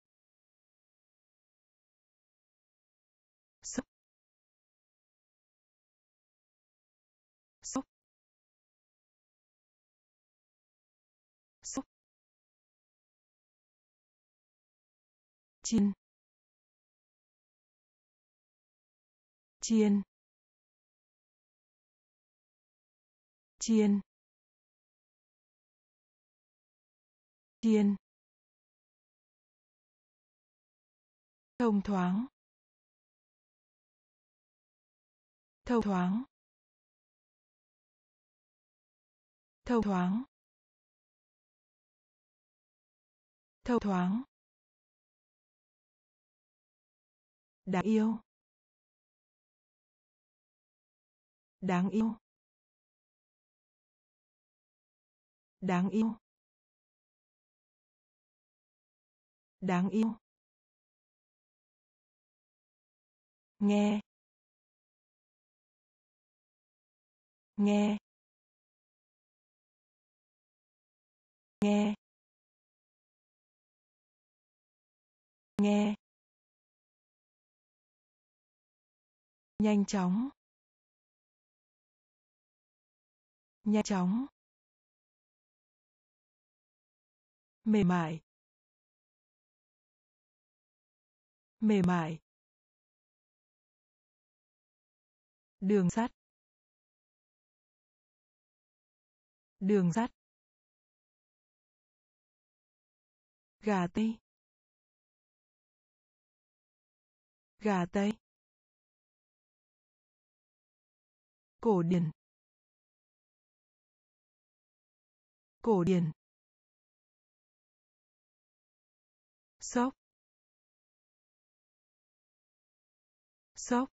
Xúc. Xúc. Xúc. Chiên. Chiên. Chiên. Chiên. Thông thoáng. Thông thoáng. Thông thoáng. Thông thoáng. Đáng yêu. Đáng yêu. Đáng yêu. Đáng yêu. Nghe. Nghe. Nghe. Nghe. Nhanh chóng. Nhanh chóng. Mềm mại. Mềm mại. Đường sắt. Đường sắt. Gà tây. Gà tây. Cổ điển. Cổ điển. sốc, sốc,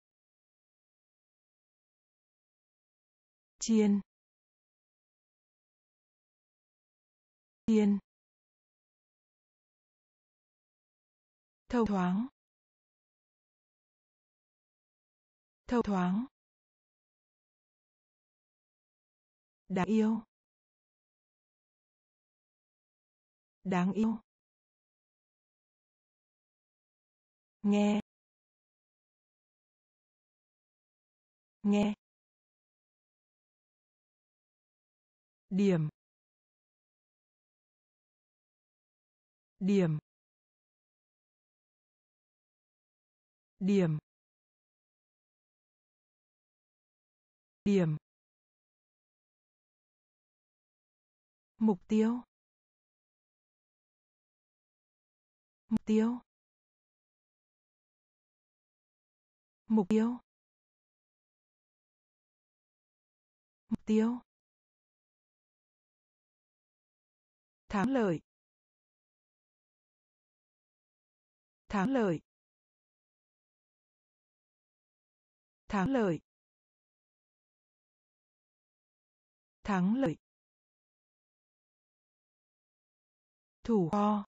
chiên, chiên, thâu thoáng, thâu thoáng, đáng yêu, đáng yêu, nghe, nghe, điểm, điểm, điểm, điểm, mục tiêu, mục tiêu, mục tiêu, mục tiêu, thắng lợi, thắng lợi, thắng lợi, thắng lợi, thủ kho,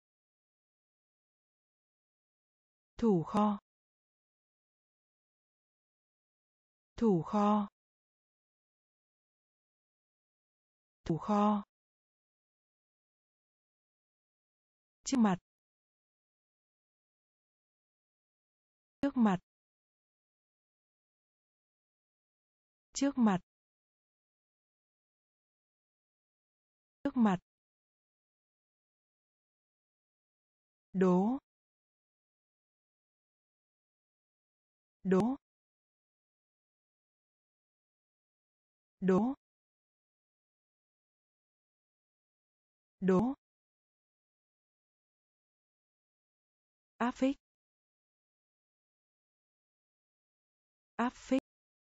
thủ kho, thủ kho, thủ kho, trước mặt, trước mặt, trước mặt, trước mặt, đố, đố, đố, đố, áp phích, áp phích,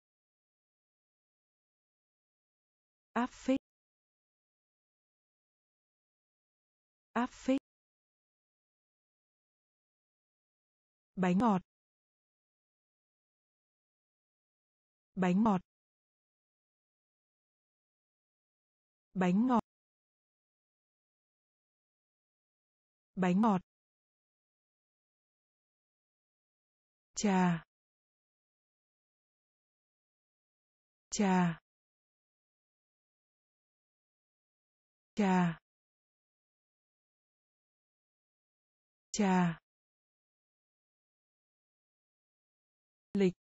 áp phích, áp phích, bánh ngọt, bánh ngọt, bánh ngọt, bánh ngọt, trà, trà, trà, trà, lịch,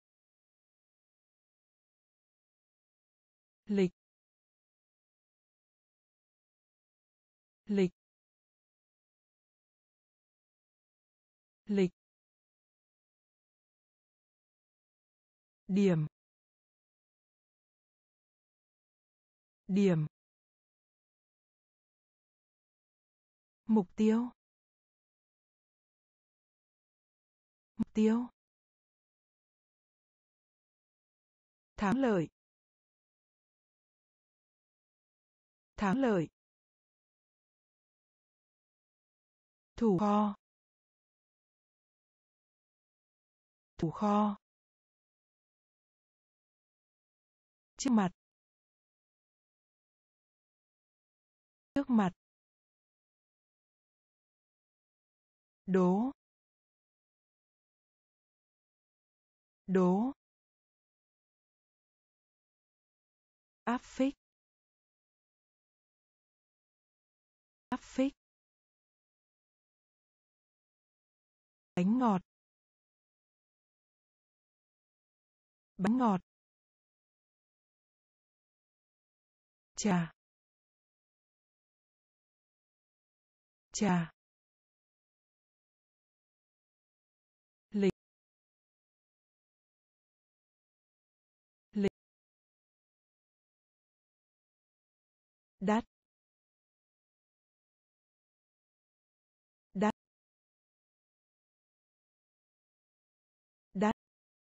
lịch, lịch, lịch, điểm, điểm, mục tiêu, mục tiêu, thắng lợi, thắng lợi, thủ kho, thủ kho, trước mặt, trước mặt, đố, đố, áp phích, áp phích, bánh ngọt, bánh ngọt, trà, trà, lịch, lịch, đắt, đắt, đắt,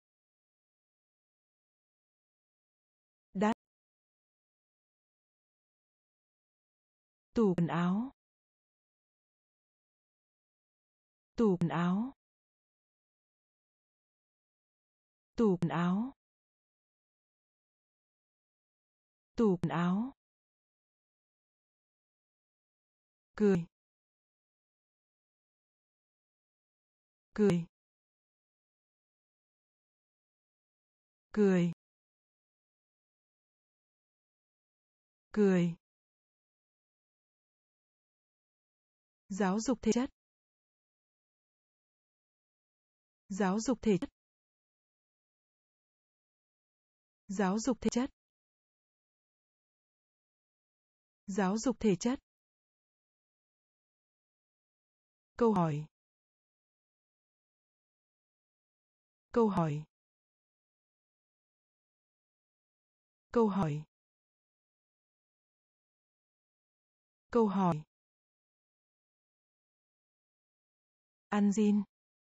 đắt, tủ quần áo, Tủ quần áo. Tủ quần áo. Tủ quần áo. Cười. Cười. Cười. Cười. Giáo dục thể chất. Giáo dục thể chất. Giáo dục thể chất. Giáo dục thể chất. Câu hỏi. Câu hỏi. Câu hỏi. Câu hỏi. Ăn xin.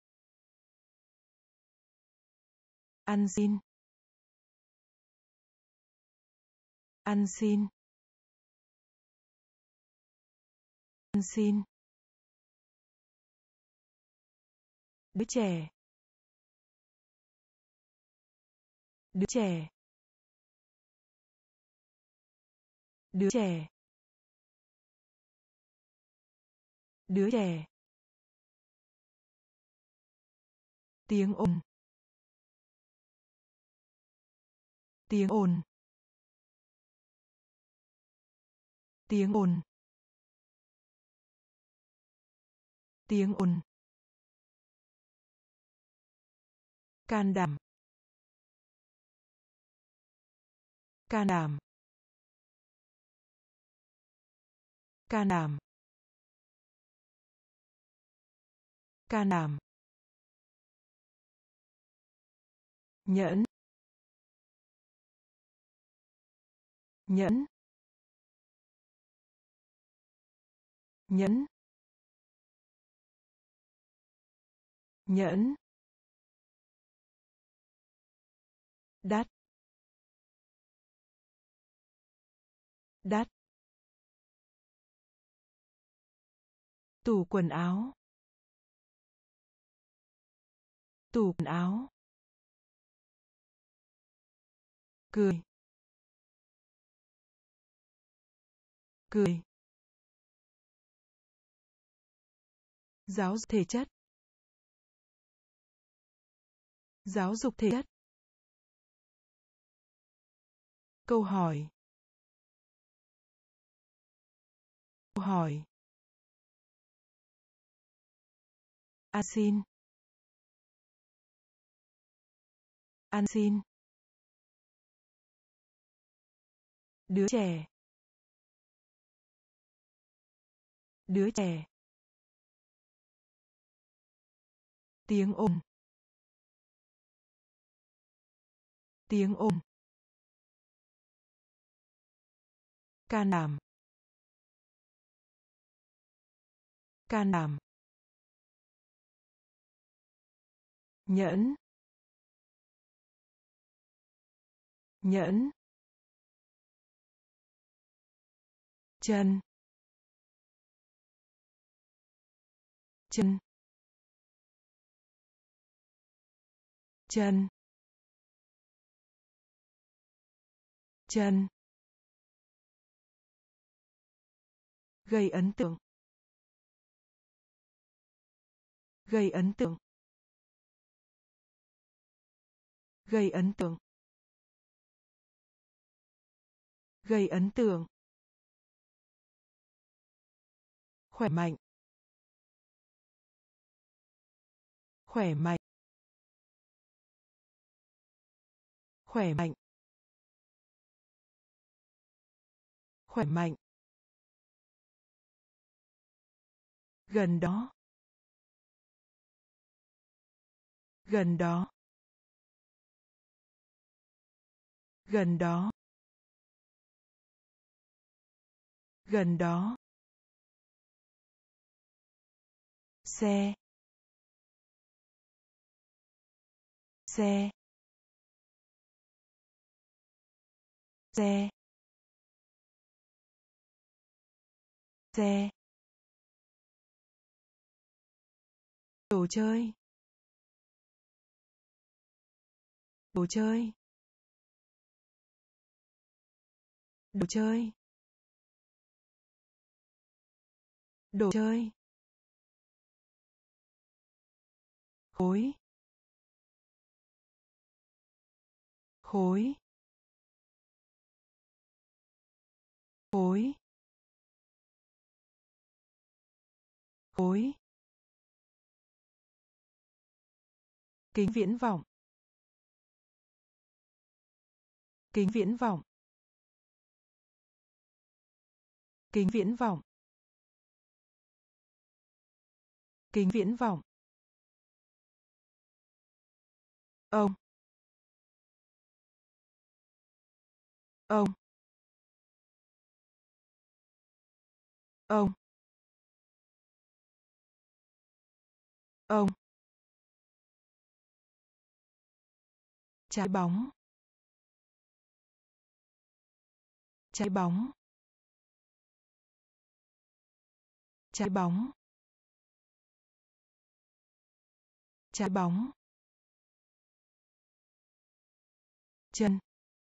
Ăn xin. Ăn xin. Ăn xin. Đứa trẻ. Đứa trẻ. Đứa trẻ. Đứa trẻ. Tiếng ồn. Tiếng ồn. Tiếng ồn. Tiếng ồn. Can đảm. Can đảm. Can đảm. Can đảm. Nhẫn. Nhẫn. Nhẫn. Nhẫn. Đắt. Đắt. Tủ quần áo. Tủ quần áo. Cười. Cười. Giáo dục thể chất. Giáo dục thể chất. Câu hỏi. Câu hỏi. Ăn xin. Ăn xin. Đứa trẻ. Đứa trẻ. Tiếng ồn. Tiếng ồn. Can đảm. Can đảm. Nhẫn. Nhẫn. Chân. Chân. Chân. Chân. Gây ấn tượng. Gây ấn tượng. Gây ấn tượng. Gây ấn tượng. Khỏe mạnh. Khỏe mạnh. Khỏe mạnh. Khỏe mạnh. Gần đó. Gần đó. Gần đó. Gần đó. Xe. Xe. Xe. Xe. Đồ chơi. Đồ chơi. Đồ chơi. Đồ chơi. Khối. Khối. Khối. Khối. Kính viễn vọng. Kính viễn vọng. Kính viễn vọng. Kính viễn vọng. Ông. Ông. Ông. Ông. Trái bóng. Trái bóng. Trái bóng. Trái bóng. Chân.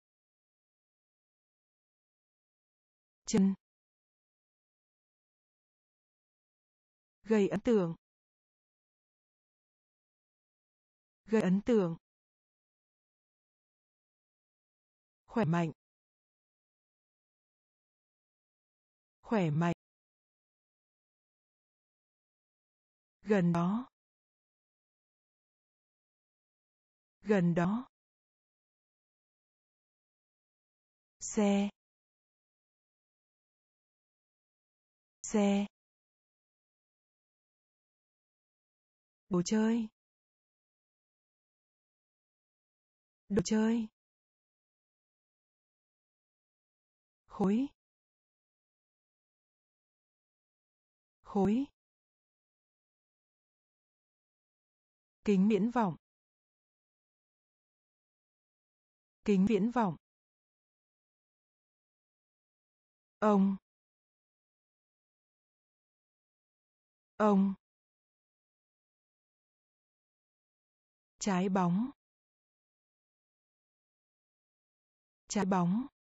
Chân. Gây ấn tượng. Gây ấn tượng. Khỏe mạnh. Khỏe mạnh. Gần đó. Gần đó. Xe. Xe. Đồ chơi. Đồ chơi. Khối. Khối. Kính viễn vọng. Kính viễn vọng. Ông. Ông. Trái bóng. Trái bóng.